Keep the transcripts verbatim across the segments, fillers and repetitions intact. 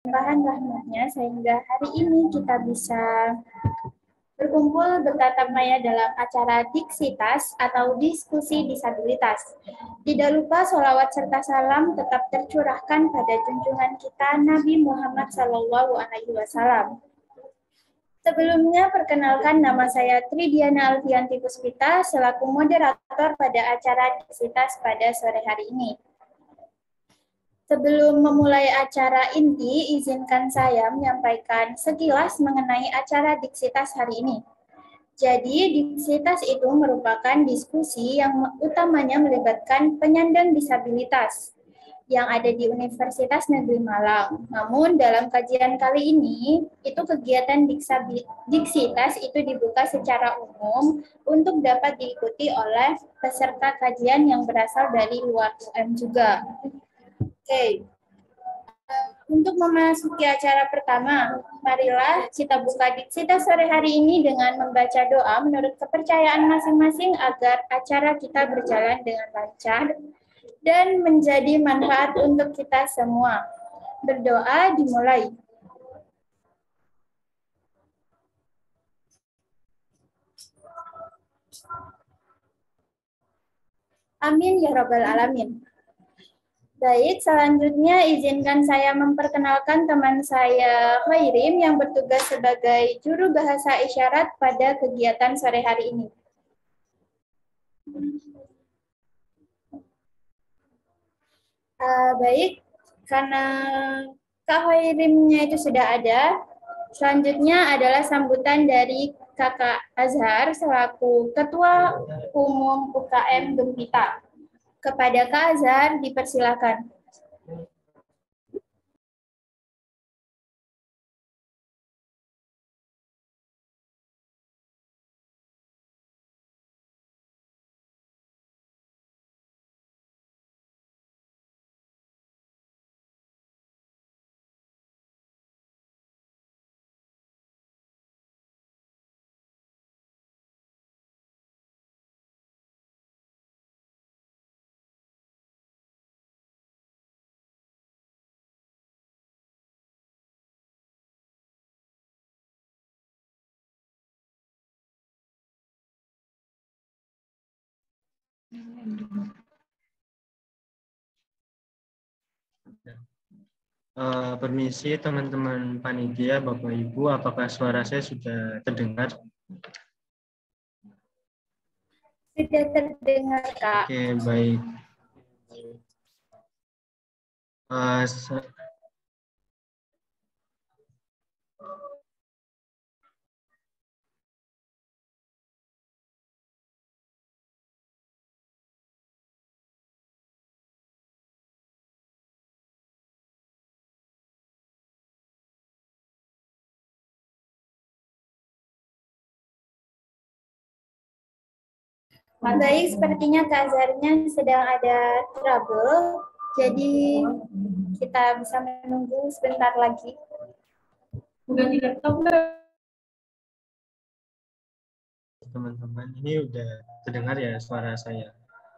limpahan rahmatnya sehingga hari ini kita bisa berkumpul bertatap maya dalam acara Diksitas atau diskusi disabilitas. Tidak lupa sholawat serta salam tetap tercurahkan pada junjungan kita Nabi Muhammad Sallallahu Alaihi Wasallam. Sebelumnya, perkenalkan nama saya Tridiana Alfianti Puspita selaku moderator pada acara Diksitas pada sore hari ini. Sebelum memulai acara inti, izinkan saya menyampaikan sekilas mengenai acara Diksitas hari ini. Jadi, Diksitas itu merupakan diskusi yang utamanya melibatkan penyandang disabilitas yang ada di Universitas Negeri Malang. Namun, dalam kajian kali ini, itu kegiatan Diksitas itu dibuka secara umum untuk dapat diikuti oleh peserta kajian yang berasal dari luar U M juga. Oke, untuk memasuki acara pertama, marilah kita buka Diksitas sore hari ini dengan membaca doa menurut kepercayaan masing-masing agar acara kita berjalan dengan lancar dan menjadi manfaat untuk kita semua. Berdoa dimulai. Amin ya Rabbal Alamin. Baik, selanjutnya izinkan saya memperkenalkan teman saya Khairim yang bertugas sebagai juru bahasa isyarat pada kegiatan sore hari ini. Uh, baik, karena Kak Khairimnya itu sudah ada, selanjutnya adalah sambutan dari Kakak Azhar selaku Ketua Umum U K M Gempita. Kepada Kak Azhar, dipersilakan. Uh, permisi teman-teman panitia, Bapak Ibu, apakah suara saya sudah terdengar? Sudah terdengar, Kak. Oke, baik. Uh, Baik, sepertinya Kak Azharnya sedang ada trouble, jadi kita bisa menunggu sebentar lagi. Udah tidak tahu. Teman-teman, ini udah terdengar ya suara saya.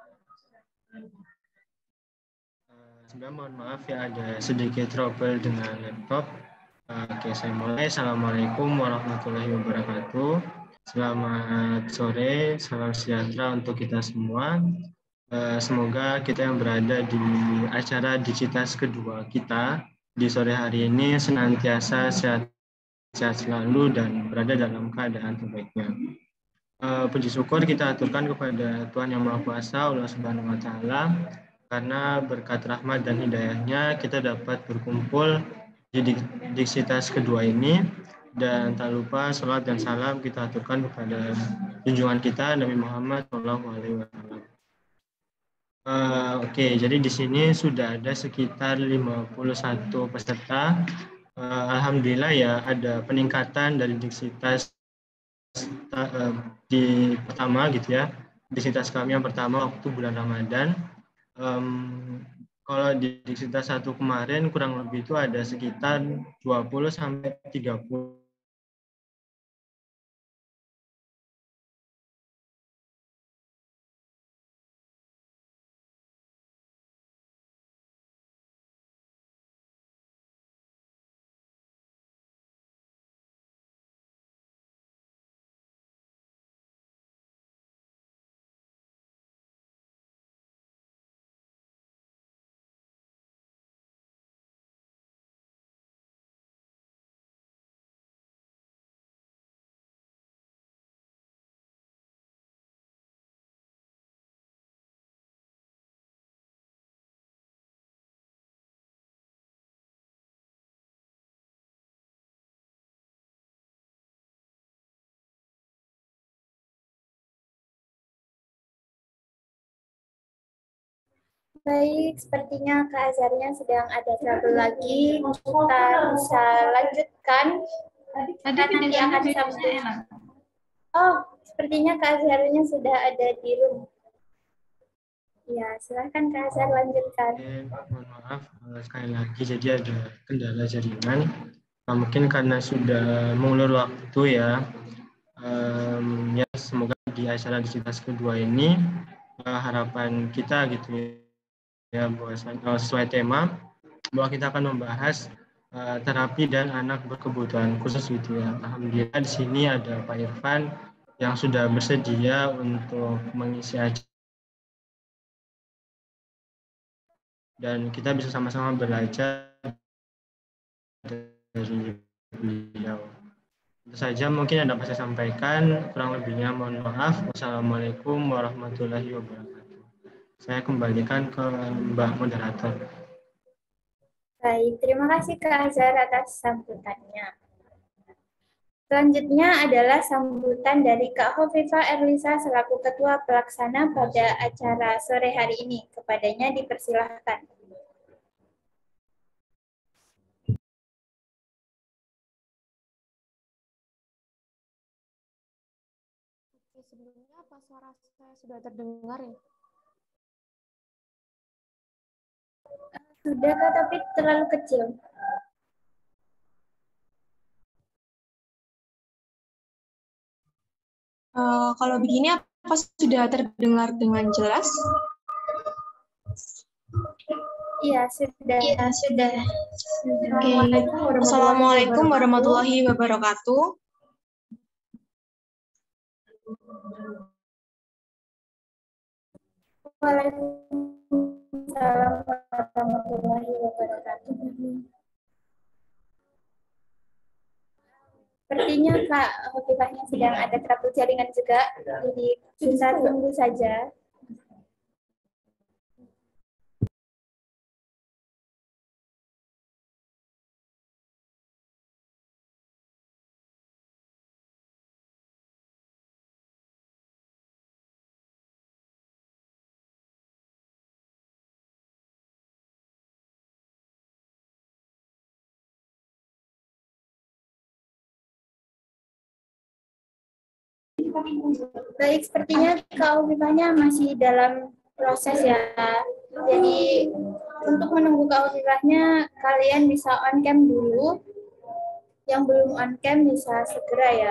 Sebenarnya mohon maaf ya, ada sedikit trouble dengan laptop. Oke, saya mulai. Assalamualaikum warahmatullahi wabarakatuh. Selamat sore, salam sejahtera untuk kita semua. Semoga kita yang berada di acara Diksitas kedua kita di sore hari ini senantiasa sehat, sehat selalu dan berada dalam keadaan terbaiknya. Puji syukur kita aturkan kepada Tuhan Yang Maha Kuasa, Allah Subhanahu Wa Taala, karena berkat rahmat dan hidayahnya kita dapat berkumpul di Diksitas kedua ini. Dan tak lupa salat dan salam kita aturkan kepada junjungan kita Nabi Muhammad shallallahu alaihi wasallam. Uh, Oke, okay, jadi di sini sudah ada sekitar lima puluh satu peserta. Uh, Alhamdulillah ya, ada peningkatan dari Diksitas uh, di pertama gitu ya. Diksitas kami yang pertama waktu bulan Ramadan. Um, kalau di Diksitas satu kemarin kurang lebih itu ada sekitar dua puluh sampai tiga puluh Baik, sepertinya Kak Azharnya sedang ada trouble lagi. Kita bisa lanjutkan. Tadi Nanti akan sambung. Oh, sepertinya Kak Azharnya sudah ada di room. Ya, silahkan Kak Azhar lanjutkan. Oke, mohon maaf sekali lagi, jadi ada kendala jaringan. Nah, mungkin karena sudah mengulur waktu ya. Um, ya semoga di acara diksitas kedua ini uh, harapan kita gitu ya, bahwa sesuai tema bahwa kita akan membahas uh, terapi dan anak berkebutuhan khusus gitu ya. Alhamdulillah di sini ada Pak Irfan yang sudah bersedia untuk mengisi acara dan kita bisa sama-sama belajar dari beliau. Itu saja mungkin ada yang saya sampaikan, kurang lebihnya mohon maaf. Wassalamualaikum warahmatullahi wabarakatuh. Saya kembalikan ke Mbak Moderator. Baik, terima kasih Kak Azhar atas sambutannya. Selanjutnya adalah sambutan dari Kak Hovifah Erlisa selaku Ketua Pelaksana pada acara sore hari ini. Kepadanya dipersilahkan. Sebelumnya apa suara saya sudah terdengar ya? Sudah Kak, tapi terlalu kecil. Uh, kalau begini apa sudah terdengar dengan jelas? Iya, sudah. Iya, sudah. Oke. Okay. Assalamualaikum warahmatullahi wabarakatuh. Waalaikumsalam warahmatullahi wabarakatuh. Sepertinya Kak Hovifahnya sedang ada trouble jaringan juga, jadi kita tunggu saja. Baik, sepertinya Kak Hovifahnya masih dalam proses ya. Jadi untuk menunggu Kak Hovifahnya, kalian bisa on cam dulu. Yang belum on cam bisa segera ya.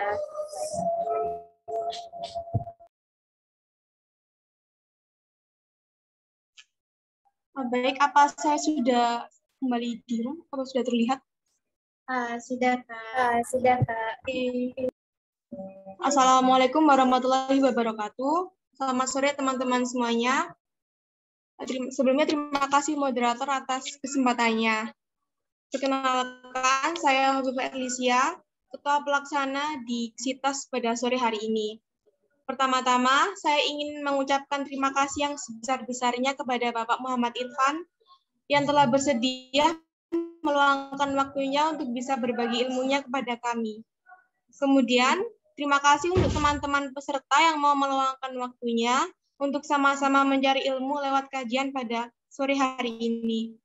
Baik, apa saya sudah kembali di room? Apa sudah terlihat? Ah, sudah Kak. Ah, sudah Kak. Okay. Assalamualaikum warahmatullahi wabarakatuh. Selamat sore teman-teman semuanya. Sebelumnya terima kasih moderator atas kesempatannya. Perkenalkan, saya Hovifah Erlisa, Ketua Pelaksana di Diksitas pada sore hari ini. Pertama-tama, saya ingin mengucapkan terima kasih yang sebesar-besarnya kepada Bapak Muhammad Irfan yang telah bersedia meluangkan waktunya untuk bisa berbagi ilmunya kepada kami. Kemudian, terima kasih untuk teman-teman peserta yang mau meluangkan waktunya untuk sama-sama mencari ilmu lewat kajian pada sore hari ini.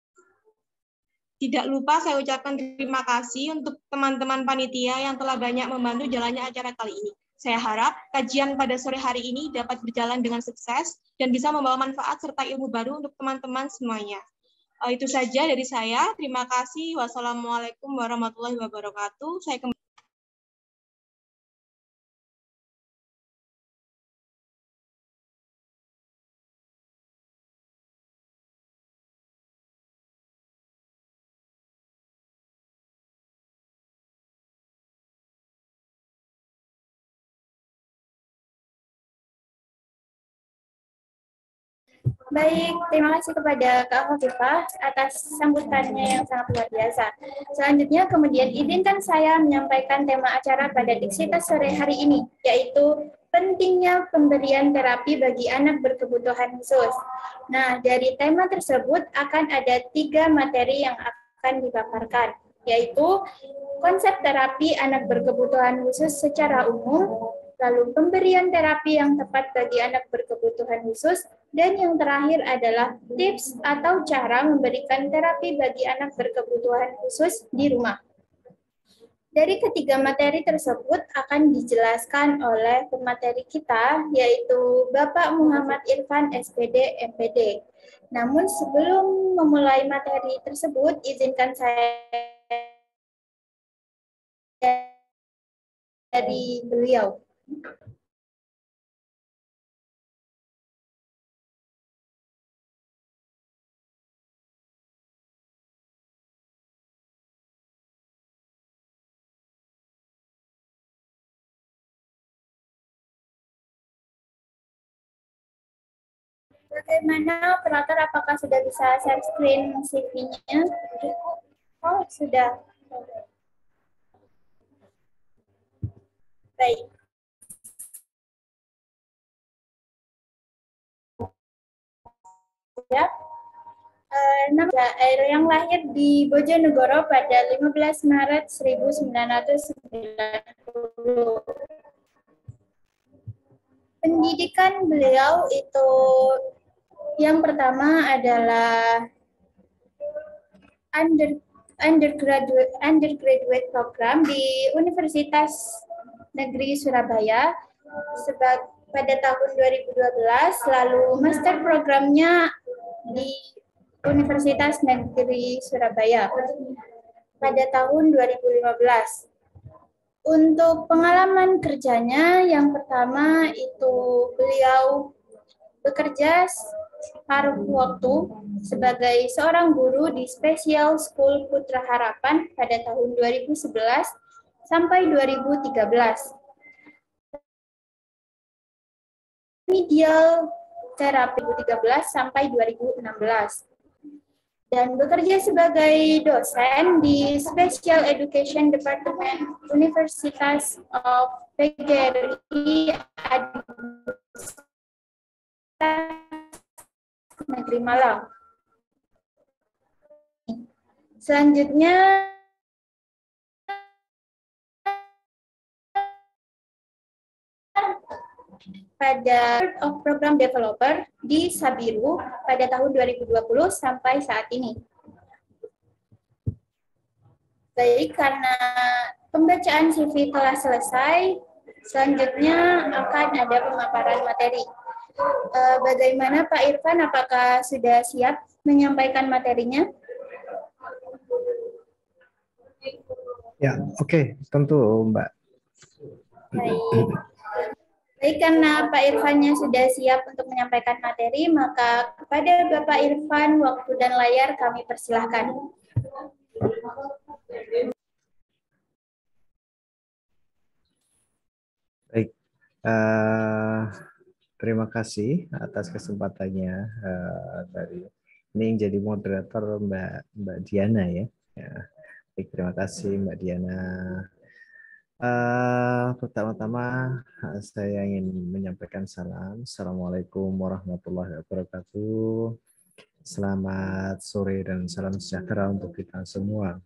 Tidak lupa saya ucapkan terima kasih untuk teman-teman panitia yang telah banyak membantu jalannya acara kali ini. Saya harap kajian pada sore hari ini dapat berjalan dengan sukses dan bisa membawa manfaat serta ilmu baru untuk teman-teman semuanya. Itu saja dari saya. Terima kasih. Wassalamualaikum warahmatullahi wabarakatuh. Saya kembali. Baik, terima kasih kepada Kak Hovifah atas sambutannya yang sangat luar biasa. Selanjutnya, kemudian izinkan saya menyampaikan tema acara pada Diksitas sore hari ini, yaitu pentingnya pemberian terapi bagi anak berkebutuhan khusus. Nah, dari tema tersebut akan ada tiga materi yang akan dipaparkan, yaitu konsep terapi anak berkebutuhan khusus secara umum, lalu pemberian terapi yang tepat bagi anak berkebutuhan khusus, Dan yang terakhir adalah tips atau cara memberikan terapi bagi anak berkebutuhan khusus di rumah. Dari ketiga materi tersebut akan dijelaskan oleh pemateri kita, yaitu Bapak Muhammad Irfan, S P D, M P D. Namun sebelum memulai materi tersebut, izinkan saya dari beliau. Bagaimana operator, apakah sudah bisa share screen C V-nya? Oh, sudah. Baik. Ya. Uh, nama yang lahir di Bojonegoro pada lima belas Maret seribu sembilan ratus sembilan puluh. Pendidikan beliau itu yang pertama adalah under, undergraduate undergraduate program di Universitas Negeri Surabaya sebab pada tahun dua ribu dua belas, lalu master programnya di Universitas Negeri Surabaya pada tahun dua ribu lima belas. Untuk pengalaman kerjanya, yang pertama itu beliau bekerja paruh waktu sebagai seorang guru di Special School Putra Harapan pada tahun dua ribu sebelas sampai dua ribu tiga belas. Remedial terapi dua ribu tiga belas sampai dua ribu enam belas. Dan bekerja sebagai dosen di Special Education Department Universitas of P G R I Negeri Malang. Selanjutnya pada of Program Developer di Sabiru pada tahun dua ribu dua puluh sampai saat ini. Baik, karena pembacaan C V telah selesai, selanjutnya akan ada pemaparan materi. Bagaimana Pak Irfan, apakah sudah siap menyampaikan materinya? Ya, oke, okay. Tentu Mbak. Baik. Baik, karena Pak Irfannya sudah siap untuk menyampaikan materi, maka kepada Bapak Irfan, waktu dan layar kami persilahkan. Baik, uh, terima kasih atas kesempatannya uh, dari ini yang jadi moderator Mbak Mbak Diana ya. ya. Baik, terima kasih Mbak Diana. Uh, pertama-tama saya ingin menyampaikan salam. Assalamualaikum warahmatullahi wabarakatuh. Selamat sore dan salam sejahtera untuk kita semua.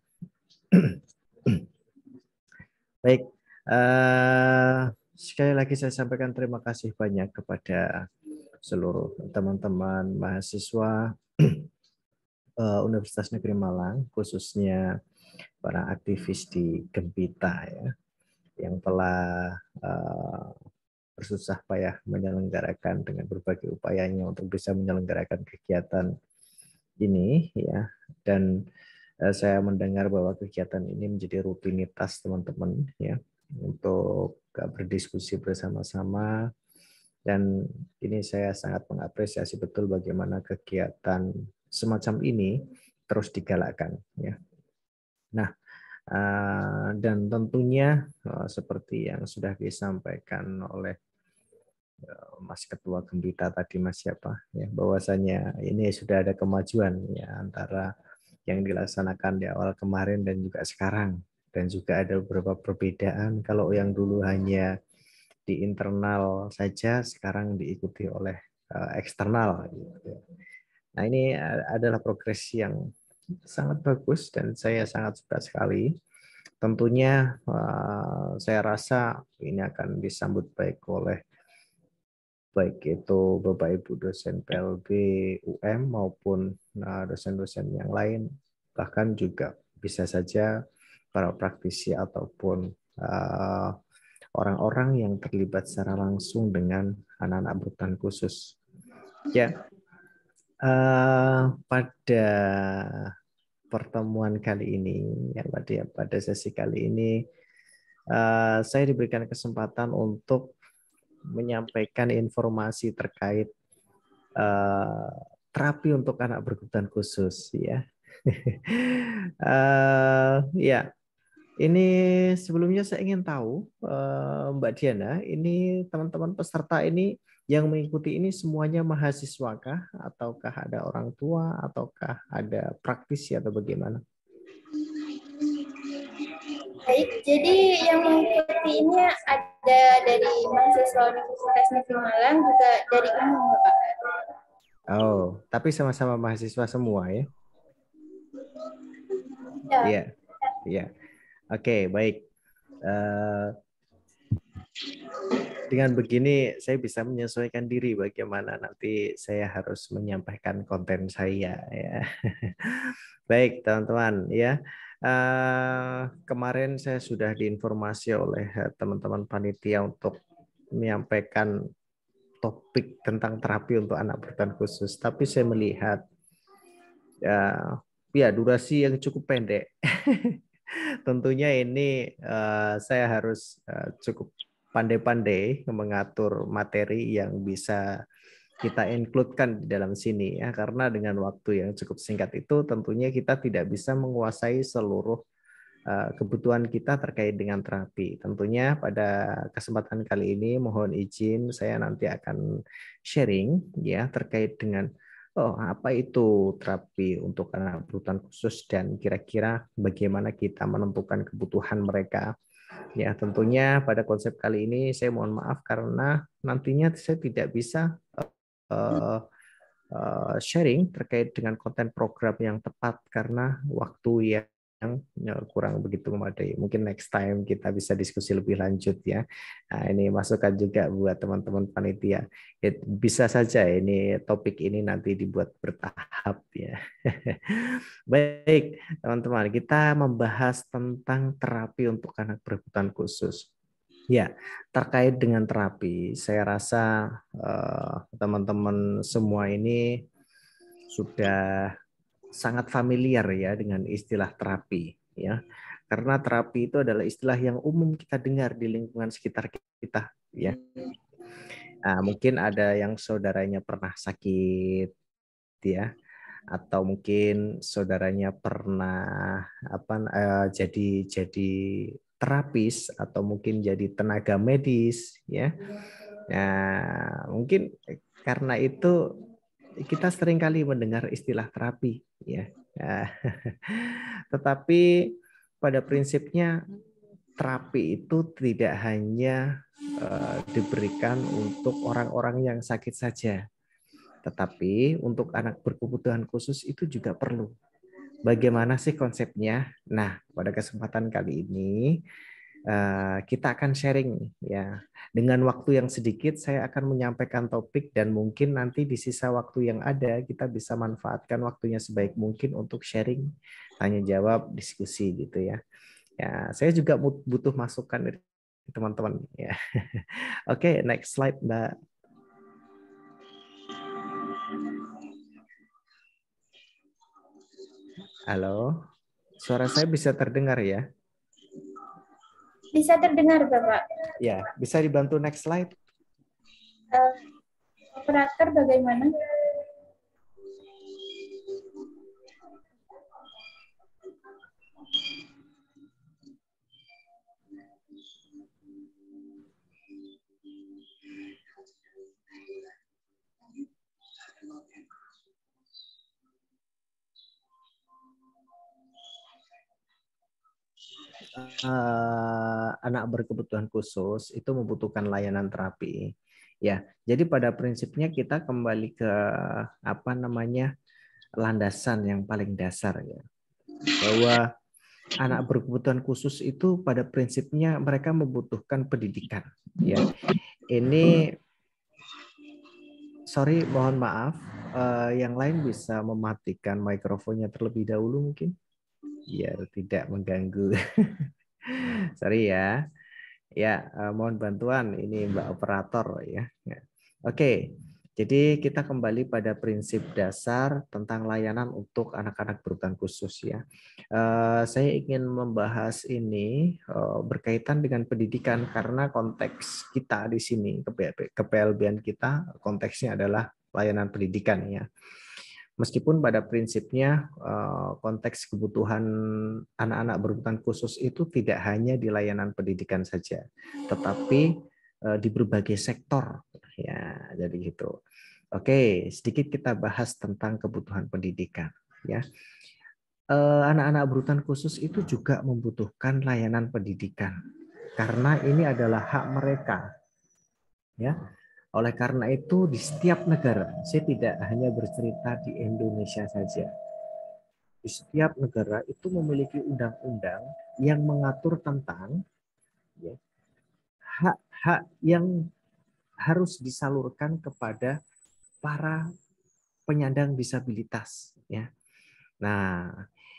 Baik, uh, sekali lagi saya sampaikan terima kasih banyak kepada seluruh teman-teman mahasiswa uh, Universitas Negeri Malang, khususnya para aktivis di Gempita ya, yang telah uh, bersusah payah menyelenggarakan dengan berbagai upayanya untuk bisa menyelenggarakan kegiatan ini ya, dan uh, saya mendengar bahwa kegiatan ini menjadi rutinitas teman-teman ya untuk uh, berdiskusi bersama-sama, dan ini saya sangat mengapresiasi betul bagaimana kegiatan semacam ini terus digalakkan ya. Nah, Uh, dan tentunya uh, seperti yang sudah disampaikan oleh uh, Mas Ketua Gempita tadi, Mas siapa ya, bahwasanya ini sudah ada kemajuan ya antara yang dilaksanakan di awal kemarin dan juga sekarang, dan juga ada beberapa perbedaan. Kalau yang dulu hanya di internal saja, sekarang diikuti oleh uh, eksternal gitu. Nah, ini adalah progres yang sangat bagus dan saya sangat suka sekali. Tentunya uh, saya rasa ini akan disambut baik oleh baik itu Bapak Ibu dosen P L B U M maupun dosen-dosen yang lain, bahkan juga bisa saja para praktisi ataupun uh, orang-orang yang terlibat secara langsung dengan anak-anak berkebutuhan khusus. Ya, uh, pada pertemuan kali ini, ya pada pada sesi kali ini, uh, saya diberikan kesempatan untuk menyampaikan informasi terkait uh, terapi untuk anak berkebutuhan khusus, ya. uh, ya. Ini sebelumnya saya ingin tahu, Mbak Diana, ini teman-teman peserta ini yang mengikuti ini semuanya mahasiswakah, ataukah ada orang tua, ataukah ada praktisi atau bagaimana? Baik, jadi yang mengikuti ini ada dari mahasiswa Universitas Negeri Malang, juga dari umum, Bapak. Oh, tapi sama-sama mahasiswa semua ya? Ya. Iya, iya. Oke, baik. Uh, dengan begini saya bisa menyesuaikan diri bagaimana nanti saya harus menyampaikan konten saya, ya. Baik, teman-teman, ya. Uh, kemarin saya sudah diinformasi oleh teman-teman panitia untuk menyampaikan topik tentang terapi untuk anak berkebutuhan khusus, tapi saya melihat ya, ya durasi yang cukup pendek. Tentunya ini uh, saya harus uh, cukup pandai-pandai mengatur materi yang bisa kita include-kan di dalam sini, ya, karena dengan waktu yang cukup singkat itu tentunya kita tidak bisa menguasai seluruh uh, kebutuhan kita terkait dengan terapi. Tentunya pada kesempatan kali ini mohon izin saya nanti akan sharing, ya, terkait dengan oh, apa itu terapi untuk anak berkebutuhan khusus dan kira-kira bagaimana kita menentukan kebutuhan mereka. Ya, tentunya pada konsep kali ini saya mohon maaf karena nantinya saya tidak bisa uh, uh, sharing terkait dengan konten program yang tepat karena waktu yang yang kurang begitu memadai. Mungkin next time kita bisa diskusi lebih lanjut, ya. Nah, ini masukan juga buat teman-teman panitia. It, bisa saja ini topik ini nanti dibuat bertahap, ya. Baik, teman-teman, kita membahas tentang terapi untuk anak berkebutuhan khusus. Ya, terkait dengan terapi, saya rasa uh, teman-teman semua ini sudah sangat familiar ya dengan istilah terapi, ya, karena terapi itu adalah istilah yang umum kita dengar di lingkungan sekitar kita, ya. Nah, mungkin ada yang saudaranya pernah sakit, ya, atau mungkin saudaranya pernah apa eh, jadi jadi terapis atau mungkin jadi tenaga medis, ya. Nah, mungkin karena itu kita seringkali mendengar istilah terapi, ya. Tetapi pada prinsipnya terapi itu tidak hanya uh, diberikan untuk orang-orang yang sakit saja, tetapi untuk anak berkebutuhan khusus itu juga perlu. Bagaimana sih konsepnya? Nah, pada kesempatan kali ini Uh, kita akan sharing, ya. Dengan waktu yang sedikit saya akan menyampaikan topik dan mungkin nanti di sisa waktu yang ada kita bisa manfaatkan waktunya sebaik mungkin untuk sharing, tanya jawab, diskusi gitu, ya. Ya, saya juga butuh masukan dari teman-teman, ya. Oke, okay, next slide, Mbak. Halo. Suara saya bisa terdengar, ya? Bisa terdengar, Bapak. Ya, bisa dibantu next slide. Uh, operator bagaimana? Uh, anak berkebutuhan khusus itu membutuhkan layanan terapi, ya. Jadi pada prinsipnya kita kembali ke apa namanya landasan yang paling dasar, ya, bahwa anak berkebutuhan khusus itu pada prinsipnya mereka membutuhkan pendidikan, ya. Ini sorry, mohon maaf. Uh, yang lain bisa mematikan mikrofonnya terlebih dahulu mungkin, biar tidak mengganggu. Sorry ya. Ya, uh, mohon bantuan ini Mbak Operator ya. Ya. Oke. Jadi kita kembali pada prinsip dasar tentang layanan untuk anak-anak berkebutuhan khusus ya. Uh, saya ingin membahas ini uh, berkaitan dengan pendidikan karena konteks kita di sini ke P L B-an kita konteksnya adalah layanan pendidikan ya. Meskipun pada prinsipnya uh, konteks kebutuhan anak-anak berkebutuhan khusus itu tidak hanya di layanan pendidikan saja, tetapi uh, di berbagai sektor ya. Jadi gitu. Oke, sedikit kita bahas tentang kebutuhan pendidikan ya. Anak-anak berkebutuhan khusus itu juga membutuhkan layanan pendidikan karena ini adalah hak mereka. Ya. Oleh karena itu di setiap negara, saya tidak hanya bercerita di Indonesia saja. Di setiap negara itu memiliki undang-undang yang mengatur tentang ya, hak-hak yang harus disalurkan kepada para penyandang disabilitas ya. Nah,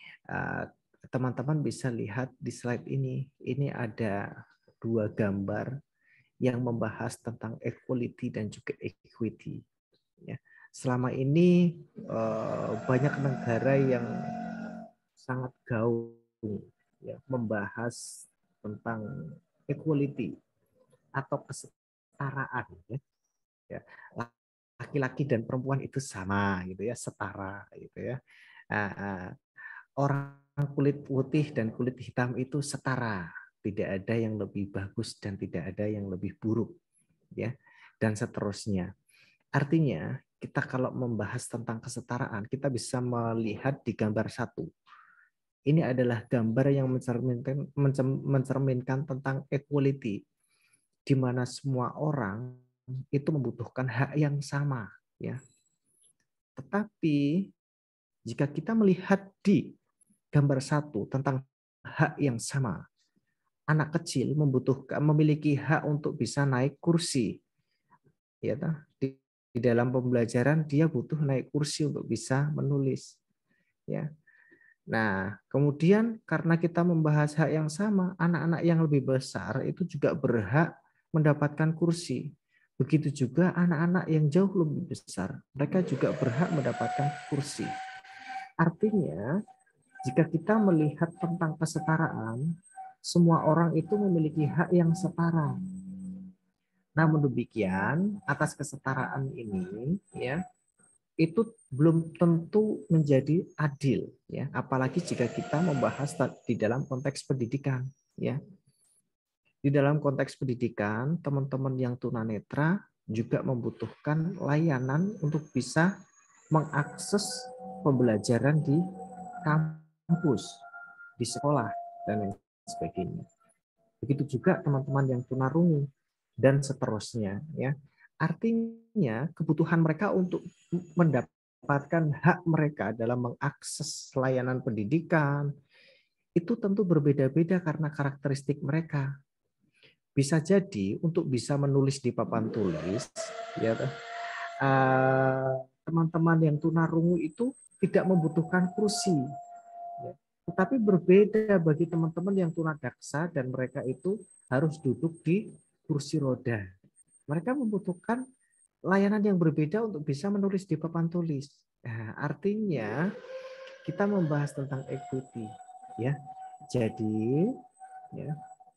teman-teman bisa lihat di slide ini. Ini ada dua gambar yang membahas tentang equality dan juga equity. Ya. Selama ini banyak negara yang sangat gaung ya, membahas tentang equality atau kesetaraan. Ya. Ya. Laki-laki dan perempuan itu sama gitu ya, setara gitu ya. Nah, orang kulit putih dan kulit hitam itu setara, tidak ada yang lebih bagus dan tidak ada yang lebih buruk ya, dan seterusnya. Artinya kita kalau membahas tentang kesetaraan kita bisa melihat di gambar satu. Ini adalah gambar yang mencerminkan, mencerminkan tentang equality, di mana semua orang itu membutuhkan hak yang sama ya. Tetapi jika kita melihat di gambar satu tentang hak yang sama, anak kecil membutuhkan memiliki hak untuk bisa naik kursi. Ya, di, di dalam pembelajaran dia butuh naik kursi untuk bisa menulis. Ya. Nah, kemudian karena kita membahas hak yang sama, anak-anak yang lebih besar itu juga berhak mendapatkan kursi. Begitu juga anak-anak yang jauh lebih besar, mereka juga berhak mendapatkan kursi. Artinya, jika kita melihat tentang kesetaraan, semua orang itu memiliki hak yang setara. Namun demikian, atas kesetaraan ini, ya, itu belum tentu menjadi adil, ya. Apalagi jika kita membahas di dalam konteks pendidikan, ya. Di dalam konteks pendidikan, teman-teman yang tunanetra juga membutuhkan layanan untuk bisa mengakses pembelajaran di kampus, di sekolah, dan lain sebagainya. Begitu juga teman-teman yang tunarungu dan seterusnya. Ya, artinya kebutuhan mereka untuk mendapatkan hak mereka dalam mengakses layanan pendidikan itu tentu berbeda-beda karena karakteristik mereka. Bisa jadi untuk bisa menulis di papan tulis, ya, teman-teman yang tunarungu itu tidak membutuhkan kursi. Tetapi berbeda bagi teman-teman yang tunadaksa dan mereka itu harus duduk di kursi roda. Mereka membutuhkan layanan yang berbeda untuk bisa menulis di papan tulis. Nah, artinya kita membahas tentang equity, ya. Jadi, ya,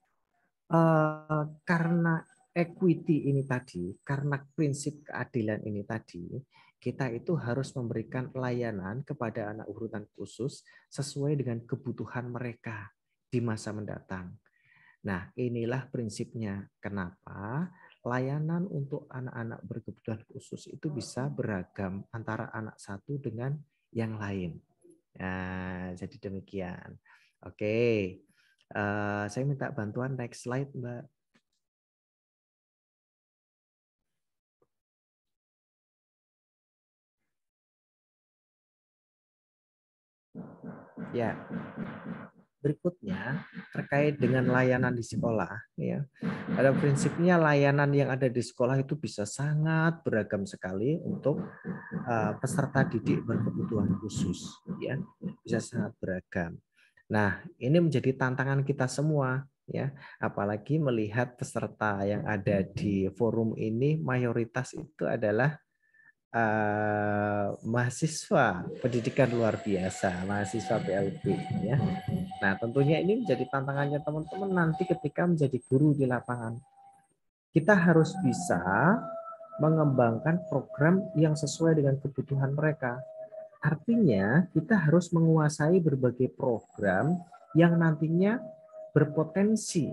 eh, karena equity ini tadi, karena prinsip keadilan ini tadi, kita itu harus memberikan layanan kepada anak berkebutuhan khusus sesuai dengan kebutuhan mereka di masa mendatang. Nah, inilah prinsipnya kenapa layanan untuk anak-anak berkebutuhan khusus itu bisa beragam antara anak satu dengan yang lain. Nah, jadi demikian. Oke, uh, saya minta bantuan next slide, Mbak. Ya, berikutnya terkait dengan layanan di sekolah, ya. Pada prinsipnya layanan yang ada di sekolah itu bisa sangat beragam sekali untuk uh, peserta didik berkebutuhan khusus, ya, bisa sangat beragam. Nah, ini menjadi tantangan kita semua, ya, apalagi melihat peserta yang ada di forum ini mayoritas itu adalah Uh, mahasiswa pendidikan luar biasa, mahasiswa P L B, ya. Nah, tentunya ini menjadi tantangannya teman-teman nanti ketika menjadi guru di lapangan. Kita harus bisa mengembangkan program yang sesuai dengan kebutuhan mereka. Artinya, kita harus menguasai berbagai program yang nantinya berpotensi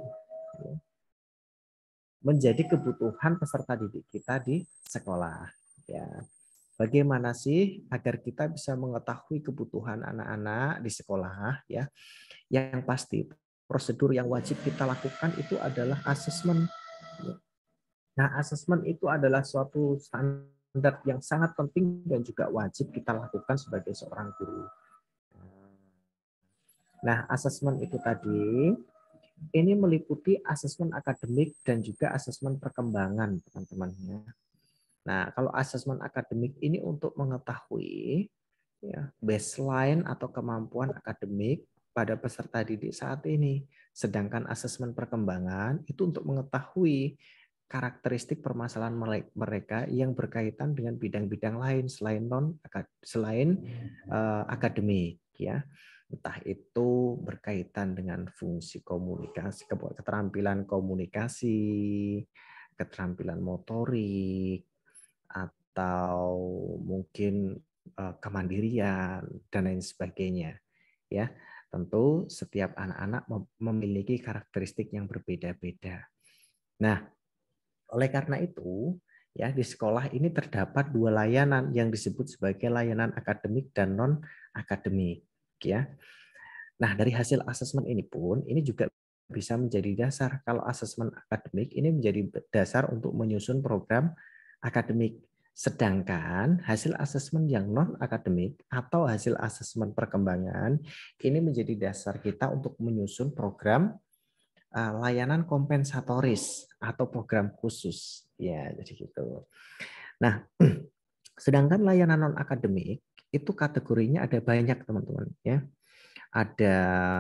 menjadi kebutuhan peserta didik kita di sekolah, ya. Bagaimana sih agar kita bisa mengetahui kebutuhan anak-anak di sekolah, ya? Yang pasti prosedur yang wajib kita lakukan itu adalah asesmen. Nah, asesmen itu adalah suatu standar yang sangat penting dan juga wajib kita lakukan sebagai seorang guru. Nah, asesmen itu tadi ini meliputi asesmen akademik dan juga asesmen perkembangan, teman-teman. Nah, kalau asesmen akademik ini untuk mengetahui ya, baseline atau kemampuan akademik pada peserta didik saat ini. Sedangkan asesmen perkembangan itu untuk mengetahui karakteristik permasalahan mereka yang berkaitan dengan bidang-bidang lain selain non selain uh, akademik, ya. Entah itu berkaitan dengan fungsi komunikasi, keterampilan komunikasi, keterampilan motorik, atau mungkin kemandirian dan lain sebagainya, ya. Tentu setiap anak-anak memiliki karakteristik yang berbeda-beda. Nah, oleh karena itu, ya, di sekolah ini terdapat dua layanan yang disebut sebagai layanan akademik dan non akademik, ya. Nah, dari hasil asesmen ini pun ini juga bisa menjadi dasar. Kalau asesmen akademik ini menjadi dasar untuk menyusun program akademik. Sedangkan hasil asesmen yang non-akademik atau hasil asesmen perkembangan ini menjadi dasar kita untuk menyusun program layanan kompensatoris atau program khusus. Ya, jadi gitu. Nah, sedangkan layanan non-akademik itu kategorinya ada banyak, teman-teman, ya. Ada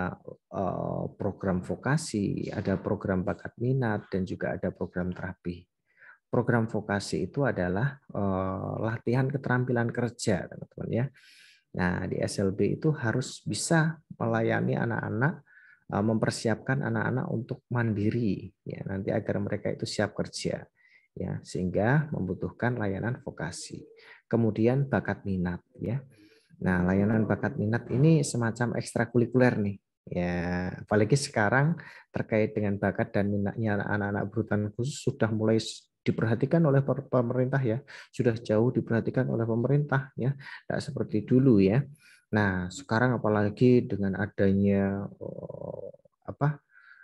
program vokasi, ada program bakat minat, dan juga ada program terapi. Program vokasi itu adalah uh, latihan keterampilan kerja, teman-teman, ya. Nah, di S L B itu harus bisa melayani anak-anak, uh, mempersiapkan anak-anak untuk mandiri, ya, nanti agar mereka itu siap kerja, ya, sehingga membutuhkan layanan vokasi. Kemudian bakat minat, ya. Nah, layanan bakat minat ini semacam ekstrakurikuler nih, ya. Apalagi sekarang terkait dengan bakat dan minatnya anak-anak berkebutuhan khusus sudah mulai diperhatikan oleh pemerintah, ya, sudah jauh diperhatikan oleh pemerintah, ya, tidak seperti dulu, ya. Nah, sekarang apalagi dengan adanya oh, apa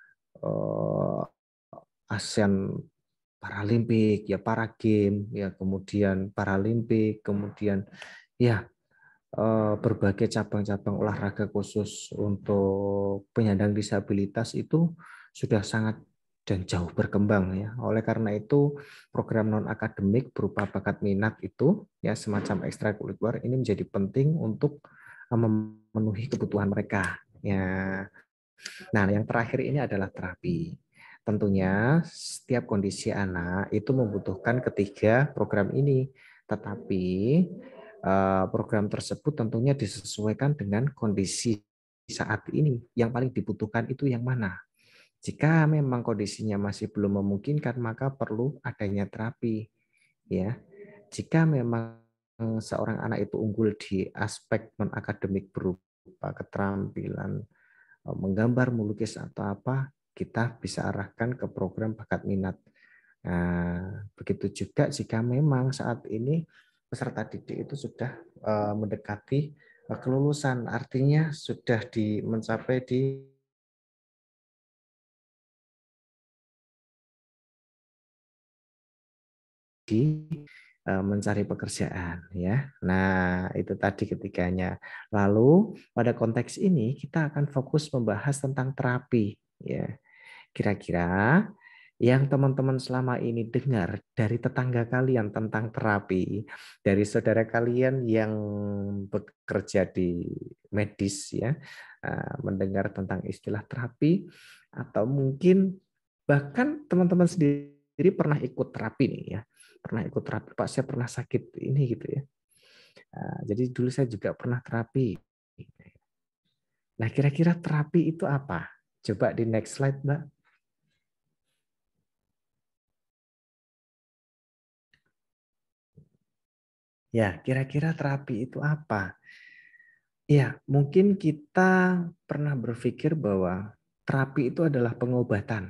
oh, ASEAN Paralimpik, ya, para game, ya, kemudian Paralimpik, kemudian ya berbagai cabang-cabang olahraga khusus untuk penyandang disabilitas itu sudah sangat dan jauh berkembang, ya. Oleh karena itu program non akademik berupa bakat minat itu, ya, semacam ekstrakurikuler ini menjadi penting untuk memenuhi kebutuhan mereka, ya. Nah, yang terakhir ini adalah terapi. Tentunya setiap kondisi anak itu membutuhkan ketiga program ini, tetapi program tersebut tentunya disesuaikan dengan kondisi saat ini. Yang paling dibutuhkan itu yang mana? Jika memang kondisinya masih belum memungkinkan, maka perlu adanya terapi, ya. Jika memang seorang anak itu unggul di aspek non akademik berupa keterampilan menggambar, melukis atau apa, kita bisa arahkan ke program bakat minat. Nah, begitu juga jika memang saat ini peserta didik itu sudah mendekati kelulusan, artinya sudah di mencapai di di mencari pekerjaan ya. Nah, itu tadi ketiganya. Lalu pada konteks ini kita akan fokus membahas tentang terapi ya. Kira-kira yang teman-teman selama ini dengar dari tetangga kalian tentang terapi, dari saudara kalian yang bekerja di medis ya, mendengar tentang istilah terapi, atau mungkin bahkan teman-teman sendiri pernah ikut terapi nih ya. Pernah ikut terapi, Pak saya pernah sakit ini gitu ya. Nah, jadi dulu saya juga pernah terapi. Nah, kira-kira terapi itu apa? Coba di next slide, Mbak. Ya, kira-kira terapi itu apa? Ya, mungkin kita pernah berpikir bahwa terapi itu adalah pengobatan.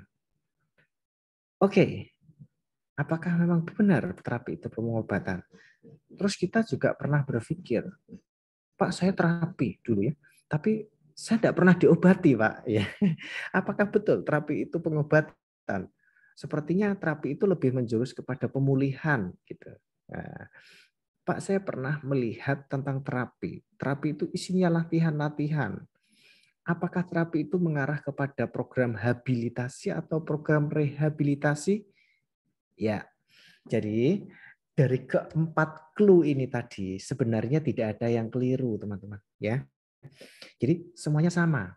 Oke, apakah memang benar terapi itu pengobatan? Terus kita juga pernah berpikir, Pak saya terapi dulu ya, tapi saya tidak pernah diobati Pak. Ya, apakah betul terapi itu pengobatan? Sepertinya terapi itu lebih menjurus kepada pemulihan gitu. Nah, Pak saya pernah melihat tentang terapi. Terapi itu isinya latihan-latihan. Apakah terapi itu mengarah kepada program habilitasi atau program rehabilitasi? Ya, jadi dari keempat clue ini tadi sebenarnya tidak ada yang keliru, teman-teman. Ya, jadi semuanya sama.